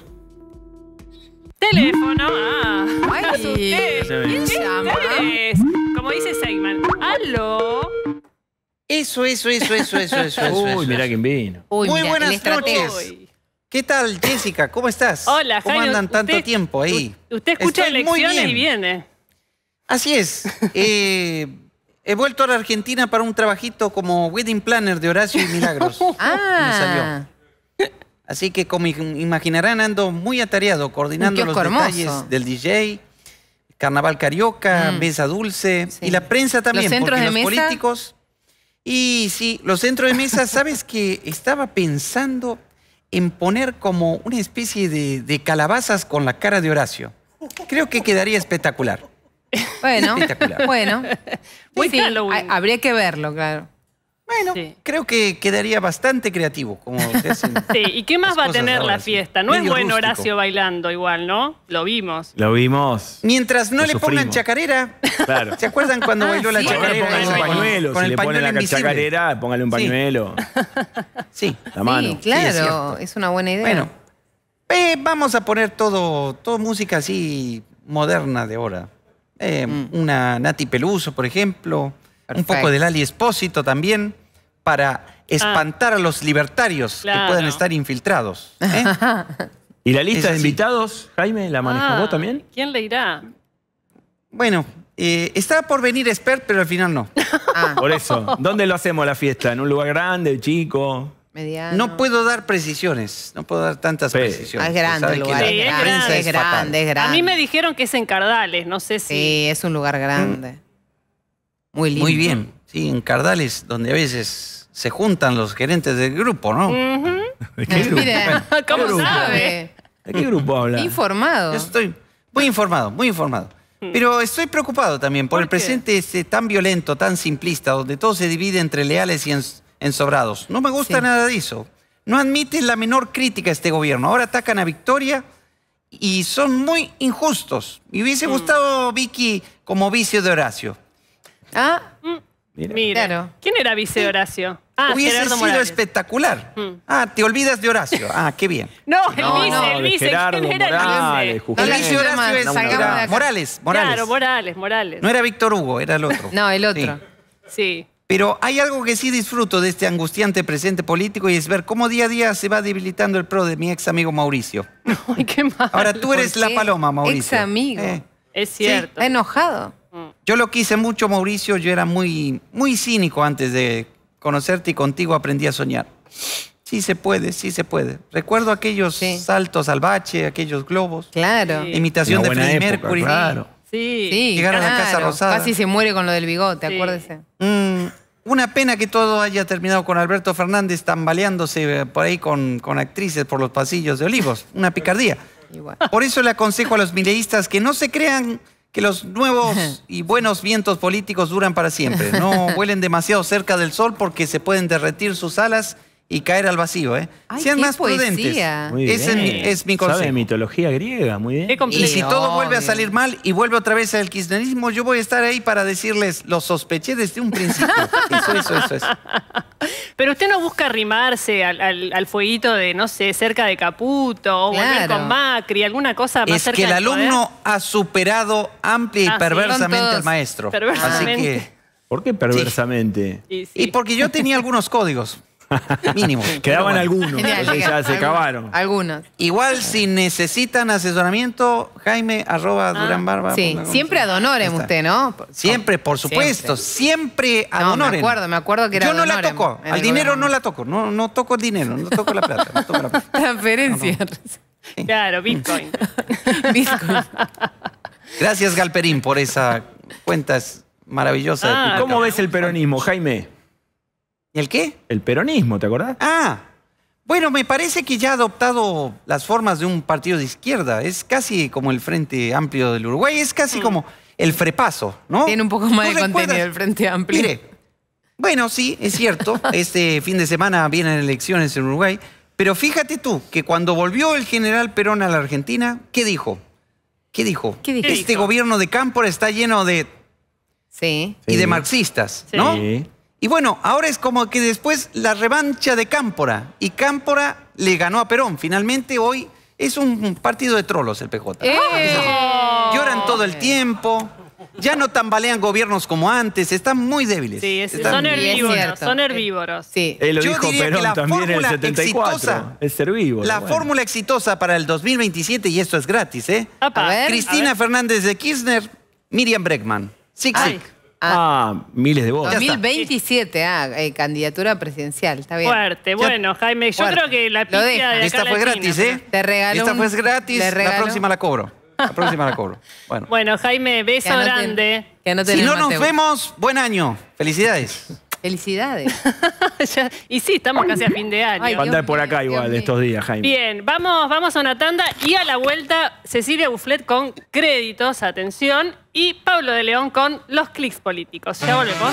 Teléfono. Ah. Ay, ¿Quién llama? Como dice Seigman. ¿Aló? Eso, eso, eso, eso, eso, eso. Uy, eso, mirá quién vino. Uy, Muy mirá, buenas noches. Uy. ¿Qué tal, Jessica? ¿Cómo estás? Hola, ¿Cómo Jaime, andan tanto usted, tiempo ahí? Usted escucha Estoy elecciones y viene. Así es. eh, he vuelto a la Argentina para un trabajito como wedding planner de Horacio y Milagros. Ah. Me salió. Así que, como imaginarán, ando muy atareado coordinando los detalles hermoso. del D J, Carnaval Carioca, mm. Mesa Dulce sí. y la prensa también. ¿Los centros porque de los mesa? políticos... Y sí, los centros de mesa, ¿sabes qué? Estaba pensando en poner como una especie de, de calabazas con la cara de Horacio. Creo que quedaría espectacular. Bueno, espectacular. bueno. Muy sí, Halloween. Habría que verlo, claro. Bueno, sí. creo que quedaría bastante creativo. Como se hacen sí, ¿y qué más va a tener ahora, la fiesta? No es buen rústico. Horacio bailando igual, ¿no? Lo vimos. Lo vimos. Mientras no Lo le sufrimos. pongan chacarera. Claro. ¿Se acuerdan cuando ah, bailó sí. la chacarera? Póngale un pañuelo. Con si el le pañuelo pone la invisible. chacarera, póngale un pañuelo. Sí. La mano. Sí, claro. Sí, es, es una buena idea. Bueno, eh, vamos a poner todo, todo música así moderna de ahora. Eh, mm. Una Nati Peluso, por ejemplo. Perfecto. Un poco de Lali Espósito también. Para espantar ah, a los libertarios claro. que puedan estar infiltrados. ¿eh? ¿Y la lista de invitados, Jaime, la manejó ah, vos también? ¿Quién le irá? Bueno, eh, estaba por venir expert, pero al final no. Ah. Por eso. ¿Dónde lo hacemos la fiesta? ¿En un lugar grande, chico? Mediano. No puedo dar precisiones, no puedo dar tantas Sí. precisiones. Ah, es grande el lugar. Sí, es, es grande, grande, es grande, es grande. A mí me dijeron que es en Cardales, no sé si... Sí, es un lugar grande. Mm. Muy lindo. Muy bien. Sí, en Cardales, donde a veces se juntan los gerentes del grupo, ¿no? Uh-huh. ¿De qué grupo? Mire, ¿Cómo grupo? sabe? ¿De qué grupo habla? Informado. Yo estoy muy informado, muy informado. Pero estoy preocupado también por, ¿Por el qué? presente este, tan violento, tan simplista, donde todo se divide entre leales y ens- ensobrados. No me gusta Sí. nada de eso. No admiten la menor crítica a este gobierno. Ahora atacan a Victoria y son muy injustos. Me hubiese gustado Vicky como vicio de Horacio. Ah, Mira. Mira, Claro. ¿quién era vice de Horacio? Ah, hubiese Gerardo sido Morales. espectacular. Mm. Ah, te olvidas de Horacio. Ah, qué bien. No, el No, vice, no, el de vice. Gerardo ¿Quién era Morales, el vice? Jujuy. El la vice de quitemos, Horacio es sacamos de era acá. Morales. Morales. Claro, Morales, Morales. No era Víctor Hugo, era el otro. no, el otro. Sí. Sí. Pero hay algo que sí disfruto de este angustiante presente político y es ver cómo día a día se va debilitando el pro de mi ex amigo Mauricio. Ay, qué mal. Ahora tú eres ¿Por la qué? paloma, Mauricio. Ex amigo. Eh, Es cierto. ¿Está enojado? yo lo quise mucho, Mauricio. Yo era muy, muy cínico antes de conocerte y contigo aprendí a soñar. Sí se puede, sí se puede. Recuerdo aquellos Sí. saltos al bache, aquellos globos. Claro. Sí. Imitación Una de buena Freddie época, Mercury. claro. Sí. Sí, Llegar a la claro. Casa Rosada. Casi se muere con lo del bigote, Sí. acuérdese. Mm, una pena que todo haya terminado con Alberto Fernández tambaleándose eh, por ahí con, con actrices por los pasillos de Olivos. Una picardía. Igual. Por eso le aconsejo a los mileístas que no se crean que los nuevos y buenos vientos políticos duran para siempre. No vuelen demasiado cerca del sol porque se pueden derretir sus alas y caer al vacío. ¿eh? Ay, Sean qué más prudentes. poesía. Muy Ese es mi, bien. es mi Sabe consejo. mitología griega, muy bien. Qué Y complejo. si todo vuelve a obvio. salir mal y vuelve otra vez al kirchnerismo, yo voy a estar ahí para decirles, lo sospeché desde un principio. Eso, eso, eso, eso. Pero usted no busca arrimarse al, al, al fueguito de, no sé, cerca de Caputo o volver Claro. con Macri, alguna cosa más Es cerca que el del poder. alumno ha superado amplia y Ah, sí. perversamente Son todos al maestro. perversamente. Así que, ¿Por qué perversamente? Y, sí. y porque yo tenía algunos códigos mínimos. Quedaban Pero bueno. algunos, Genial, pero ya se algunos- acabaron. Algunos. Igual si necesitan asesoramiento, Jaime, arroba Durán Barba. Sí, punto com. siempre ad honorem Ahí está. usted, ¿no? Siempre, por supuesto, siempre, ad No, me honorem. acuerdo, me acuerdo que era Yo ad no la honorem toco, en al el dinero gobierno. no la toco, no, no toco el dinero, no toco la plata, no toco la plata. Transferencia. Claro, Bitcoin. Bitcoin. Gracias, Galperín, por esa cuenta maravillosa. Ah, de ¿Cómo acá. ves el peronismo, Jaime? ¿Y el qué? El peronismo, ¿te acordás? Ah, bueno, me parece que ya ha adoptado las formas de un partido de izquierda. Es casi como el Frente Amplio del Uruguay, es casi como el Frepaso, ¿no? Tiene un poco más ¿Tú de recuerdas? contenido el Frente Amplio. Mire, bueno, sí, es cierto. Este fin de semana vienen elecciones en Uruguay. Pero fíjate tú que cuando volvió el general Perón a la Argentina, ¿qué dijo? ¿Qué dijo? ¿Qué dijo? Este dijo? gobierno de Cámpora está lleno de... Sí. y Sí. de marxistas, Sí. ¿no? Sí. Y bueno, ahora es como que después la revancha de Cámpora. Y Cámpora le ganó a Perón. Finalmente hoy es un partido de trolos el P J. ¡Eh! Lloran todo el tiempo. Ya no tambalean gobiernos como antes. Están muy débiles. Sí, es- Están- son Sí, es herbívoros, cierto. son herbívoros. Sí. Él lo Yo dijo diría que Perón la también en el fórmula setenta y cuatro. exitosa- Es herbívoro. La bueno. fórmula exitosa para el dos mil veintisiete, y esto es gratis, ¿eh? Apa, A ver. Cristina a ver. Fernández de Kirchner, Miriam Bregman. Sic, Ay, sic. Ah, miles de votos. Ya está. dos mil veintisiete, ah, eh, candidatura presidencial, está bien. Fuerte, bueno, Jaime, yo Fuerte. creo que la Lo pizza deja. de acá Esta fue la gratis, China, ¿eh? Te regaló Esta un- fue gratis, le la regaló- próxima la cobro. La próxima la cobro. Bueno. Bueno, Jaime, beso Que anoten- grande. que anoten Si el no nos Mateo. vemos, buen año. Felicidades. Felicidades. Ya- y sí, estamos casi a fin de año. Ay, Va a andar Dios por mío, acá Dios igual mío. estos días, Jaime. Bien, vamos, vamos a una tanda y a la vuelta Cecilia Bufflet con créditos, atención, y Pablo de León con los clics políticos. Ya volvemos.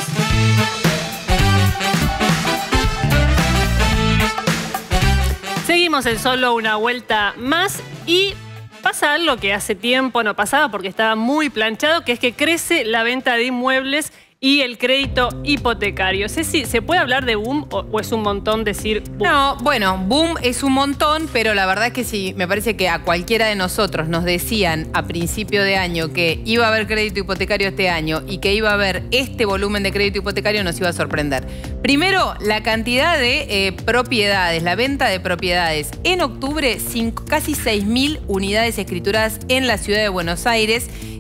Seguimos en solo una vuelta más y pasa algo que hace tiempo no pasaba porque estaba muy planchado, que es que crece la venta de inmuebles y el crédito hipotecario. Ceci, ¿se puede hablar de boom o, o es un montón decir boom? No, bueno, boom es un montón, pero la verdad es que sí, me parece que a cualquiera de nosotros nos decían a principio de año que iba a haber crédito hipotecario este año y que iba a haber este volumen de crédito hipotecario, nos iba a sorprender. Primero, la cantidad de eh, propiedades, la venta de propiedades. En octubre, cinco, casi seis mil unidades escrituradas en la ciudad de Buenos Aires.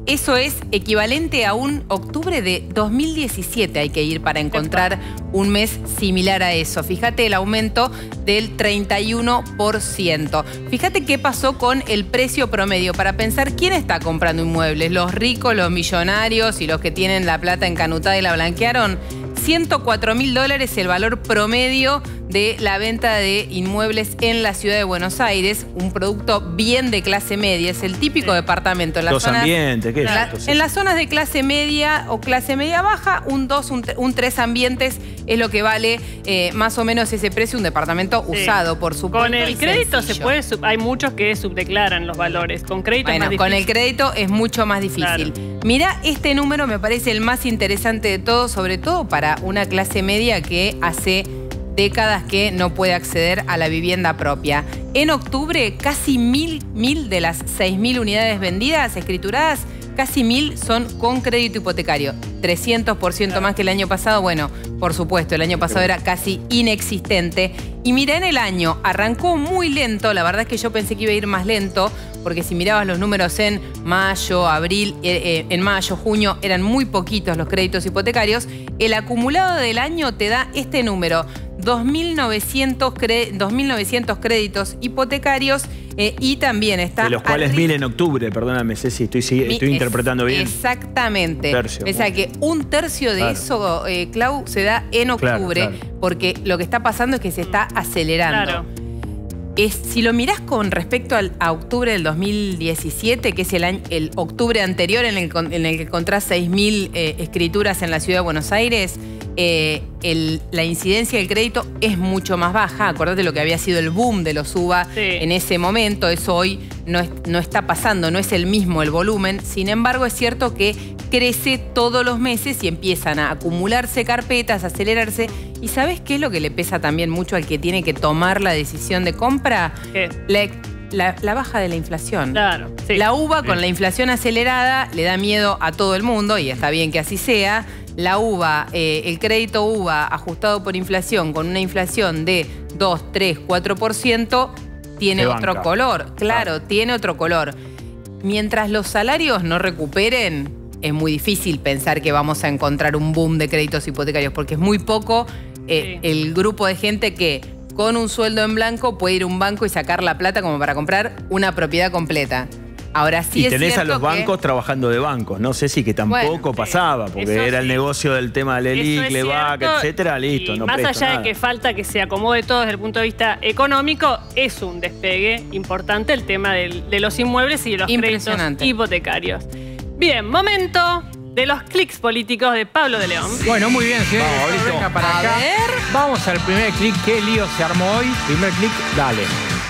Eso es equivalente a un octubre de dos mil diecisiete hay que ir para encontrar un mes similar a eso. Fíjate el aumento del treinta y uno por ciento. Fíjate qué pasó con el precio promedio para pensar quién está comprando inmuebles. Los ricos, los millonarios y los que tienen la plata encanutada y la blanquearon. ciento cuatro mil dólares el valor promedio de la venta de inmuebles en la ciudad de Buenos Aires, un producto bien de clase media, es el típico sí. departamento. En las Dos zonas, ambientes, ¿qué es la, esto? En las zonas de clase media o clase media baja, un dos, un, un tres ambientes es lo que vale eh, más o menos ese precio, un departamento sí. usado, por supuesto. Con el crédito se puede, hay muchos que subdeclaran los valores, con crédito bueno, es más difícil. Con el crédito es mucho más difícil. Claro. Mirá, este número me parece el más interesante de todo, sobre todo para una clase media que hace décadas que no puede acceder a la vivienda propia. En octubre, casi mil, mil de las seis mil unidades vendidas, escrituradas, casi mil son con crédito hipotecario. trescientos por ciento más que el año pasado. Bueno, por supuesto, el año pasado era casi inexistente. Y mira, en el año arrancó muy lento. La verdad es que yo pensé que iba a ir más lento, porque si mirabas los números en mayo, abril, eh, eh, en mayo, junio, eran muy poquitos los créditos hipotecarios. El acumulado del año te da este número, dos mil novecientos créditos hipotecarios eh, y también está... De los cuales arriba, mil en octubre, perdóname, Ceci, estoy, estoy es, interpretando bien. Exactamente. Tercio, o sea que un tercio de claro. eso, eh, Clau, se da en octubre, claro, claro. porque lo que está pasando es que se está acelerando. Claro. Es, si lo mirás con respecto al, a octubre del dos mil diecisiete, que es el, año, el octubre anterior en el, en el que encontrás seis mil eh, escrituras en la ciudad de Buenos Aires, eh, el, la incidencia del crédito es mucho más baja. Acordate lo que había sido el boom de los U B A sí. en ese momento. Eso hoy no, es, no está pasando, no es el mismo el volumen. Sin embargo, es cierto que crece todos los meses y empiezan a acumularse carpetas, a acelerarse. ¿Y sabes qué es lo que le pesa también mucho al que tiene que tomar la decisión de compra? ¿Qué? La, la, la baja de la inflación. Claro. Sí. La U B A sí. con la inflación acelerada le da miedo a todo el mundo y está bien que así sea. La U B A, eh, el crédito U B A ajustado por inflación con una inflación de dos, tres, cuatro por ciento tiene otro color. Claro, ah. tiene otro color. Mientras los salarios no recuperen, es muy difícil pensar que vamos a encontrar un boom de créditos hipotecarios porque es muy poco eh, sí. el grupo de gente que con un sueldo en blanco puede ir a un banco y sacar la plata como para comprar una propiedad completa. Ahora sí y es tenés a los bancos que... trabajando de bancos. No sé si que tampoco bueno, pasaba, porque era sí. el negocio del tema del E L I C, Levac, etcétera, listo. No más allá nada. de que falta que se acomode todo desde el punto de vista económico, es un despegue importante el tema del, de los inmuebles y de los créditos hipotecarios. Bien, momento de los clics políticos de Pablo de León. Bueno, muy bien, señor. Vamos, venga para acá. Ver. Vamos al primer clic. ¿Qué lío se armó hoy? Primer clic, dale.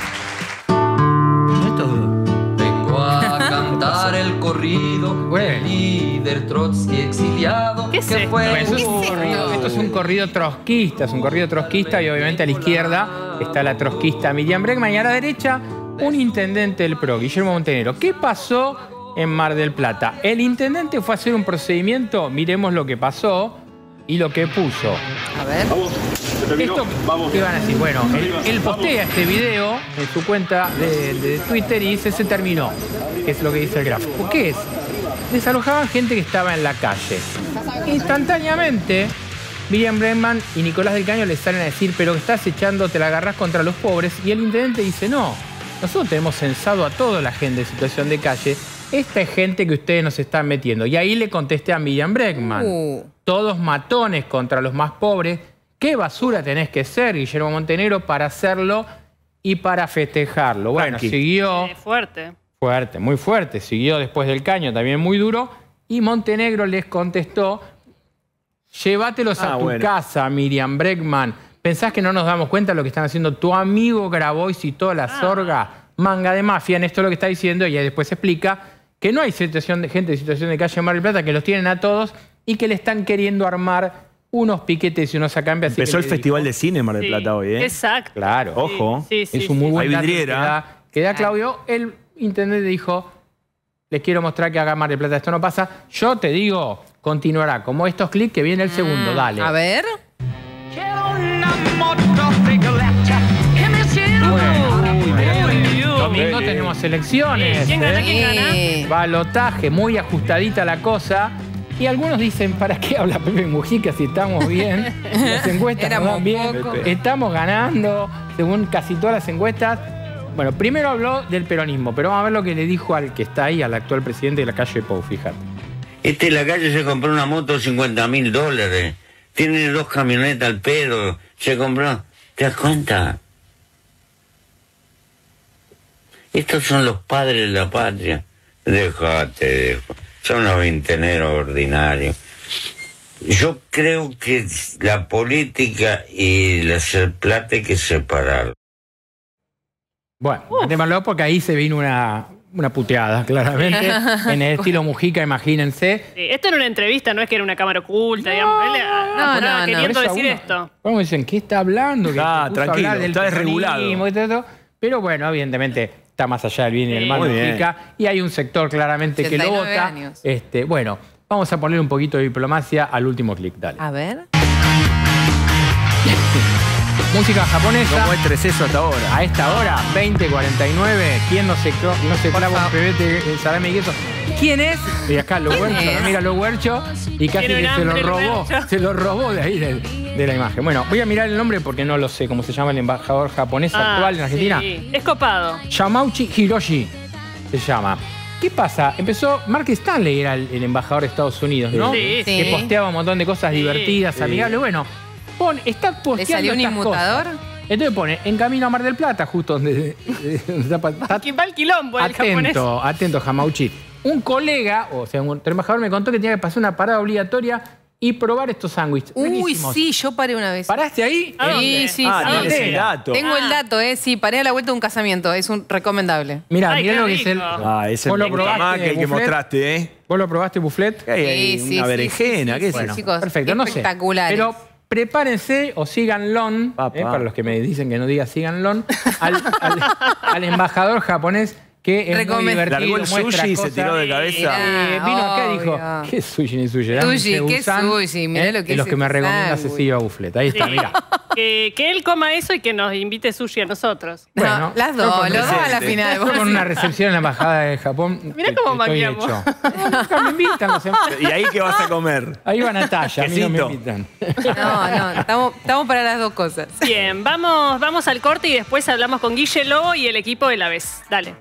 Cantar el corrido bueno. del líder Trotsky exiliado. ¿Qué que fue no, esto, es un corrido, esto es un corrido trotskista, es un corrido trotskista y obviamente a la izquierda está la trotskista Miriam Bregman y a la derecha un intendente del P R O, Guillermo Montenegro. ¿Qué pasó en Mar del Plata? El intendente fue a hacer un procedimiento, miremos lo que pasó y lo que puso. A ver. Esto, ¿qué van a decir? Bueno, él, él postea este video en su cuenta de, de Twitter y dice, se terminó. Es lo que dice el gráfico. ¿Qué es? Desalojaban gente que estaba en la calle. Instantáneamente, Miriam Bregman y Nicolás del Caño le salen a decir, pero que estás echando, te la agarrás contra los pobres. Y el intendente dice, no, nosotros tenemos censado a toda la gente en situación de calle. Esta es gente que ustedes nos están metiendo. Y ahí le contesté a Miriam Bregman. Uh. Todos matones contra los más pobres. ¿Qué basura tenés que ser, Guillermo Montenegro, para hacerlo y para festejarlo? Bueno, Tranqui. siguió... Sí, fuerte. Fuerte, muy fuerte. Siguió después del Caño, también muy duro. Y Montenegro les contestó, llévatelos ah, a tu bueno. casa, Miriam Bregman. ¿Pensás que no nos damos cuenta de lo que están haciendo tu amigo Grabois y toda la ah. sorga? Manga de mafia, en esto es lo que está diciendo. Y después explica que no hay situación de gente en situación de calle en Mar del Plata, que los tienen a todos y que le están queriendo armar unos piquetes y unos acambios. Empezó el Festival dijo. de Cine en Mar del sí, Plata hoy, ¿eh? Exacto. Claro. Ojo. Sí, sí, es un muy sí, buen sí. dato que da, que da Claudio. El intendente dijo, les quiero mostrar que acá en Mar del Plata esto no pasa. Yo te digo, continuará. Como estos clics que viene el segundo. Mm, Dale. A ver. Bueno, domingo Sí. tenemos elecciones. ¿Quién gana? ¿eh? ¿Quién gana? Balotaje, muy ajustadita la cosa. Y algunos dicen, ¿para qué habla Pepe Mujica si estamos bien? Las encuestas nos Éramos dan bien. poco. Estamos ganando, según casi todas las encuestas. Bueno, primero habló del peronismo, pero vamos a ver lo que le dijo al que está ahí, al actual presidente de la calle Pou, fíjate. Este en la calle se compró una moto de cincuenta mil dólares. Tiene dos camionetas al pedo. Se compró. ¿Te das cuenta? Estos son los padres de la patria. Déjate, dejo. Son unos vinteneros ordinarios. Yo creo que la política y la hacer plata hay que separar. Bueno, métemelo porque ahí se vino una, una puteada, claramente. En el estilo Mujica, imagínense. Sí, esto era una entrevista, no es que era una cámara oculta, digamos. Él no, apuraba no, no. queriendo Por eso decir uno- esto. ¿Cómo dicen? ¿Qué está hablando? Que Ah, se puso a tranquilo, hablar del está desregulado. peronismo y todo. Pero bueno, evidentemente está más allá del bien y del Sí. mal Muy Mujica. Y hay un sector claramente que lo ochenta y nueve vota. años. Este, bueno, vamos a ponerle un poquito de diplomacia al último clic. Dale. A ver. Música japonesa. No muestres eso hasta ahora. A esta hora, veinte cuarenta y nueve, ¿quién no se, cro- no se clava un favor. pebete en salame y queso? ¿Quién es? Y acá lo huercho, es? mira lo huercho y casi Tiene que un se lo hambre el robó, huercho. se lo robó de ahí del- de la imagen. Bueno, voy a mirar el nombre porque no lo sé, cómo se llama el embajador japonés Ah, actual en Argentina. sí. Es copado. Yamauchi Hiroshi se llama. ¿Qué pasa? Empezó, Mark Stanley era el, el embajador de Estados Unidos, ¿no? Sí, Que sí. posteaba un montón de cosas Sí. divertidas, Sí. amigables. Bueno, pon, está ¿Le posteando salió un estas inmutador? cosas. Entonces pone, en camino a Mar del Plata, justo donde, donde está, está ¿Quién va el quilombo el japonés? atento, atento, Jamauchi. Un colega, o sea, un embajador me contó que tenía que pasar una parada obligatoria y probar estos sándwiches. Uy, Buenísimos. sí, yo paré una vez. ¿Paraste ahí? ¿A dónde? Sí, sí, Ah, sí. tenés el dato. Tengo el Ah. dato, ¿eh? Sí, paré a la vuelta de un casamiento. Es un recomendable. Mirá, Ay, mirá qué lo que es el... rico. Ah, ese ¿Vos lo me gusta probaste, más que el que Bufflet? mostraste, ¿eh? ¿Vos lo probaste, Bufflet? ¿Qué hay ahí? Sí, sí, Una sí, berenjena, sí, ¿qué sí, es sí, eso? chicos, Perfecto, no sé. espectaculares. Pero prepárense o síganlo, Papá. eh, para los que me dicen que no diga síganlo, al, al, al embajador japonés que es muy Recomend- divertido, Largó el muestra sushi y se cosas. tiró de cabeza. Eh, vino acá y dijo, Obvio. ¿qué sushi ni sushi? Dame un Sushi, ¿qué Sebusan, sushi? Mirá lo que de los es que me este recomienda sándwich. Cecilia Bufflet. Ahí está, Sí. mira. Que, que él coma eso y que nos invite sushi a nosotros. No, Bueno, las yo dos, con los dos a la presente. final. Yo con una recepción en la embajada de Japón. Mirá eh, cómo estoy mangueamos. hecho. No, nunca me invitan los em- ¿Y ahí qué vas a comer? Ahí van a talla, a mí no me Quesito. invitan. No, no, estamos, estamos para las dos cosas. Bien, vamos, vamos al corte y después hablamos con Guille Lobo y el equipo de la vez. Dale.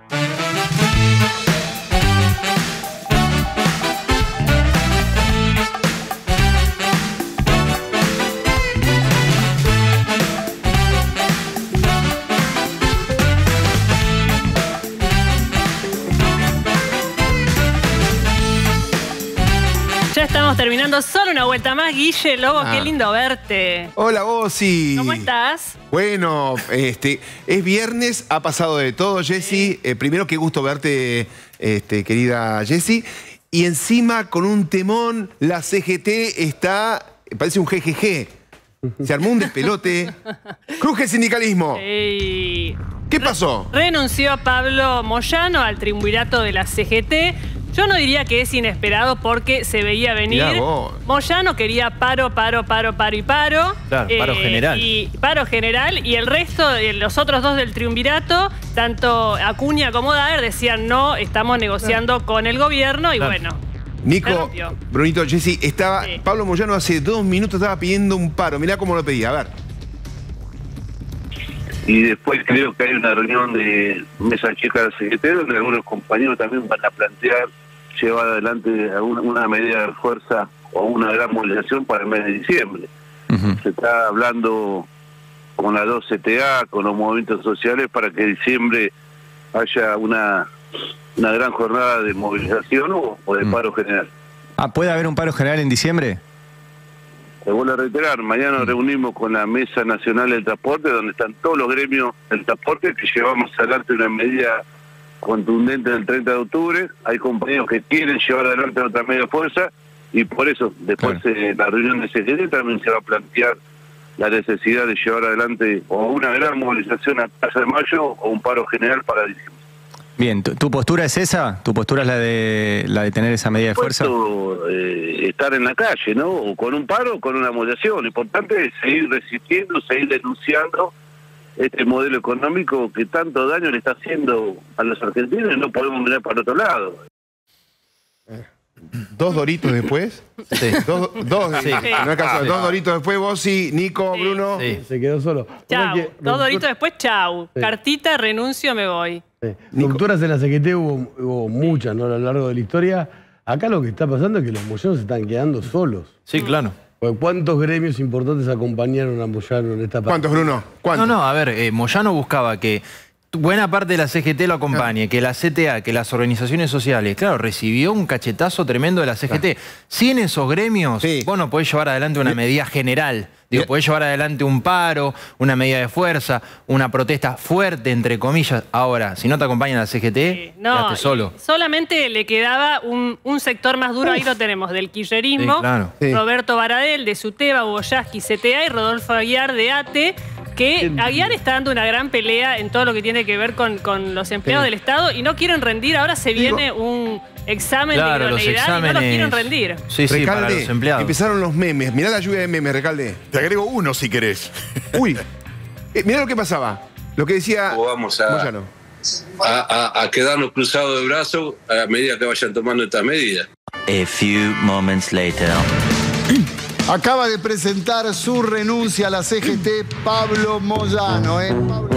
Ya estamos terminando solo una vuelta más. Guille Lobo, Ah. qué lindo verte. Hola, Gossi. ¿Cómo estás? Bueno, este, es viernes, ha pasado de todo, Jessy. Eh, primero, qué gusto verte, este, querida Jessy. Y encima, con un temón, la C G T está, parece un G G G. Se armó un despelote. Cruje el sindicalismo. Ey. ¿Qué pasó? Renunció Pablo Moyano al triunvirato de la C G T. Yo no diría que es inesperado porque se veía venir. Mirá vos. Moyano quería paro, paro, paro, paro y paro. Eh, Claro, paro general. Y paro general. Y el resto, de los otros dos del triunvirato, tanto Acuña como Daer, decían no, estamos negociando con el gobierno. Y Claro. bueno, se Nico, rompió. Brunito, Jessy, estaba, Sí. Pablo Moyano hace dos minutos estaba pidiendo un paro. Mirá cómo lo pedía, a ver. Y después creo que hay una reunión de mesa chica de la C G T donde algunos compañeros también van a plantear llevar adelante alguna, una medida de fuerza o una gran movilización para el mes de diciembre. Se está hablando con la dos C T A, con los movimientos sociales, para que en diciembre haya una, una gran jornada de movilización o, o de paro general. Ah, ¿puede haber un paro general en diciembre? Te vuelvo a reiterar, mañana nos reunimos con la Mesa Nacional del Transporte, donde están todos los gremios del transporte, que llevamos adelante una medida contundente del treinta de octubre. Hay compañeros que quieren llevar adelante otra medida de fuerza, y por eso, después de la reunión de C G T, también se va a plantear la necesidad de llevar adelante o una gran movilización a Plaza de Mayo o un paro general para diciembre. Bien, ¿tu, tu postura es esa? ¿Tu postura es la de la de tener esa medida de fuerza? Puesto, eh, estar en la calle, ¿no? O con un paro o con una movilización. Lo importante es seguir resistiendo, seguir denunciando este modelo económico que tanto daño le está haciendo a los argentinos y no podemos mirar para otro lado. Dos doritos después. Sí. Dos, dos, sí. No es caso, sí. Dos doritos después, vos sí, Nico, sí. Bruno. Sí. Se quedó solo. Chau. Que, dos doritos después, chau. Sí. Cartita, renuncio, me voy. Sí. Rupturas en la C G T hubo, hubo muchas, ¿no? A lo largo de la historia. Acá lo que está pasando es que los Moyanos se están quedando solos. Sí, claro. ¿Cuántos gremios importantes acompañaron a Moyano en esta parte? ¿Cuántos, Bruno? ¿Cuántos? No, no, a ver, eh, Moyano buscaba que buena parte de la C G T lo acompañe, que la C T A, que las organizaciones sociales. Claro, recibió un cachetazo tremendo de la C G T. Sin esos gremios, sí. vos no podés llevar adelante una medida general. Digo, podés llevar adelante un paro, una medida de fuerza, una protesta fuerte, entre comillas. Ahora, si no te acompaña la C G T, sí, no, quedaste solo. Solamente le quedaba un, un sector más duro, Uf. ahí lo tenemos, del kirchnerismo. Sí, claro. sí. Roberto Baradel, de SUTEBA, Hugo Yasky, C T A y Rodolfo Aguiar, de A T E. Que Aguiar está dando una gran pelea en todo lo que tiene que ver con, con los empleados sí. del Estado y no quieren rendir. Ahora se viene Digo, un examen claro, de idoneidad y no lo quieren rendir. Sí, sí, Recalde, para los empleados. Empezaron los memes. Mirá la lluvia de memes, Recalde. Te agrego uno si querés. Uy, eh, mirá lo que pasaba. Lo que decía vamos a, Moyano. A, a, a quedarnos cruzados de brazos a medida que vayan tomando estas medidas. A few moments later. Acaba de presentar su renuncia a la C G T Pablo Moyano. ¿eh? Pablo...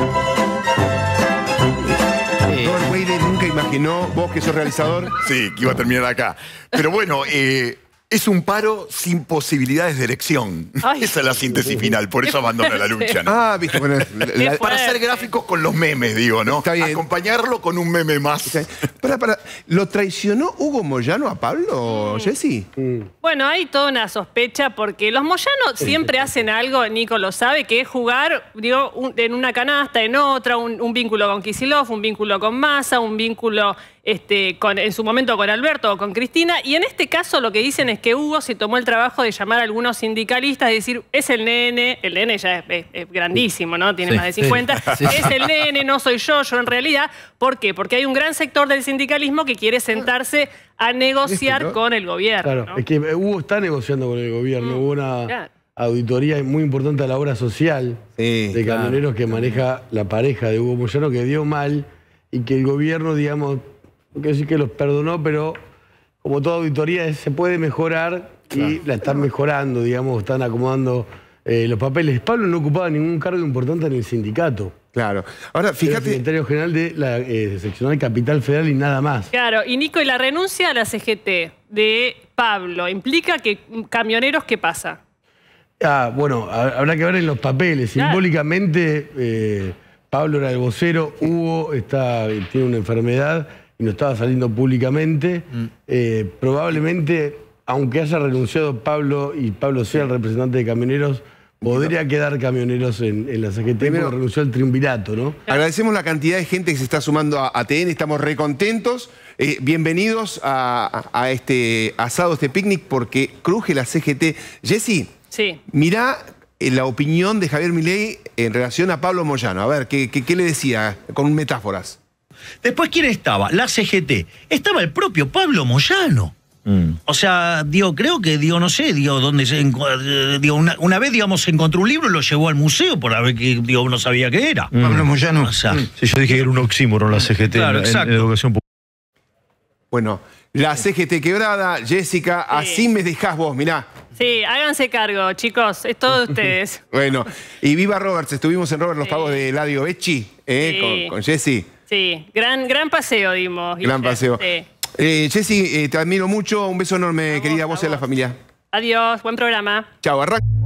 Robert Weide nunca imaginó, vos que sos realizador. Sí, que iba a terminar acá. Pero bueno, eh, es un paro sin posibilidades de elección. Ay. Esa es la síntesis final, por eso abandona la lucha, ¿no? Ah, viste, bueno, la, para hacer gráficos con los memes, digo, ¿no? Está bien. Acompañarlo con un meme más. Para, para, ¿lo traicionó Hugo Moyano a Pablo, mm. Jessy? Mm. Bueno, hay toda una sospecha porque los Moyano siempre hacen algo, Nico lo sabe, que es jugar, digo, un, en una canasta, en otra, un, un vínculo con Kicillof, un vínculo con Massa, un vínculo este, con, en su momento con Alberto o con Cristina. Y en este caso lo que dicen es que Hugo se tomó el trabajo de llamar a algunos sindicalistas y decir, es el nene, el nene ya es, es, es grandísimo, ¿no? Tiene sí, más de cincuenta, sí. es el nene, no soy yo, yo en realidad. ¿Por qué? Porque hay un gran sector del sindicalismo que quiere sentarse a negociar ¿no? con el gobierno. Claro, ¿no? es que Hugo está negociando con el gobierno. Mm, Hubo una claro. auditoría muy importante a la obra social sí, de camioneros claro. que maneja la pareja de Hugo Moyano, que dio mal y que el gobierno, digamos, no quiero decir que los perdonó, pero como toda auditoría es, se puede mejorar claro. y la están mejorando, digamos, están acomodando eh, los papeles. Pablo no ocupaba ningún cargo importante en el sindicato. Claro. Ahora, fíjate... Era secretario general de la eh, seccional Capital Federal y nada más. Claro, y Nico, y la renuncia a la C G T de Pablo, ¿implica que camioneros qué pasa? Ah, bueno, habrá que ver en los papeles. Claro. Simbólicamente, eh, Pablo era el vocero, Hugo está, tiene una enfermedad y no estaba saliendo públicamente. Mm. Eh, probablemente, aunque haya renunciado Pablo y Pablo sea el representante de camioneros, podría quedar camioneros en, en la C G T. Primero, porque renunció al triunvirato, ¿no? Agradecemos la cantidad de gente que se está sumando a A T N, estamos re contentos. Eh, bienvenidos a, a este asado, este picnic, porque cruje la C G T. Jessy, sí. mirá eh, la opinión de Javier Milei en relación a Pablo Moyano. A ver, ¿qué, qué, qué le decía con metáforas? Después, ¿quién estaba? La C G T. Estaba el propio Pablo Moyano. Mm. O sea, digo, creo que, digo, no sé, digo, donde se, digo, una, una vez, digamos, se encontró un libro y lo llevó al museo por ver que, digo, no sabía qué era. Mm. Pablo Moyano. O sea, mm. sí, yo dije que era un oxímoron la C G T claro, en, en, en educación pública. Bueno, la C G T quebrada, Jessica, sí. así me dejás vos, mirá. Sí, háganse cargo, chicos, es todo de ustedes. Bueno, y viva Roberts, estuvimos en Robert los sí. pagos de Eladio Becci, eh, sí. con, con Jessy. Sí, gran, gran paseo dimos. Gran paseo. Sí. Eh, Jessy, eh, te admiro mucho. Un beso enorme, vamos, querida, vos y a la familia. Adiós, buen programa. Chao, arranca.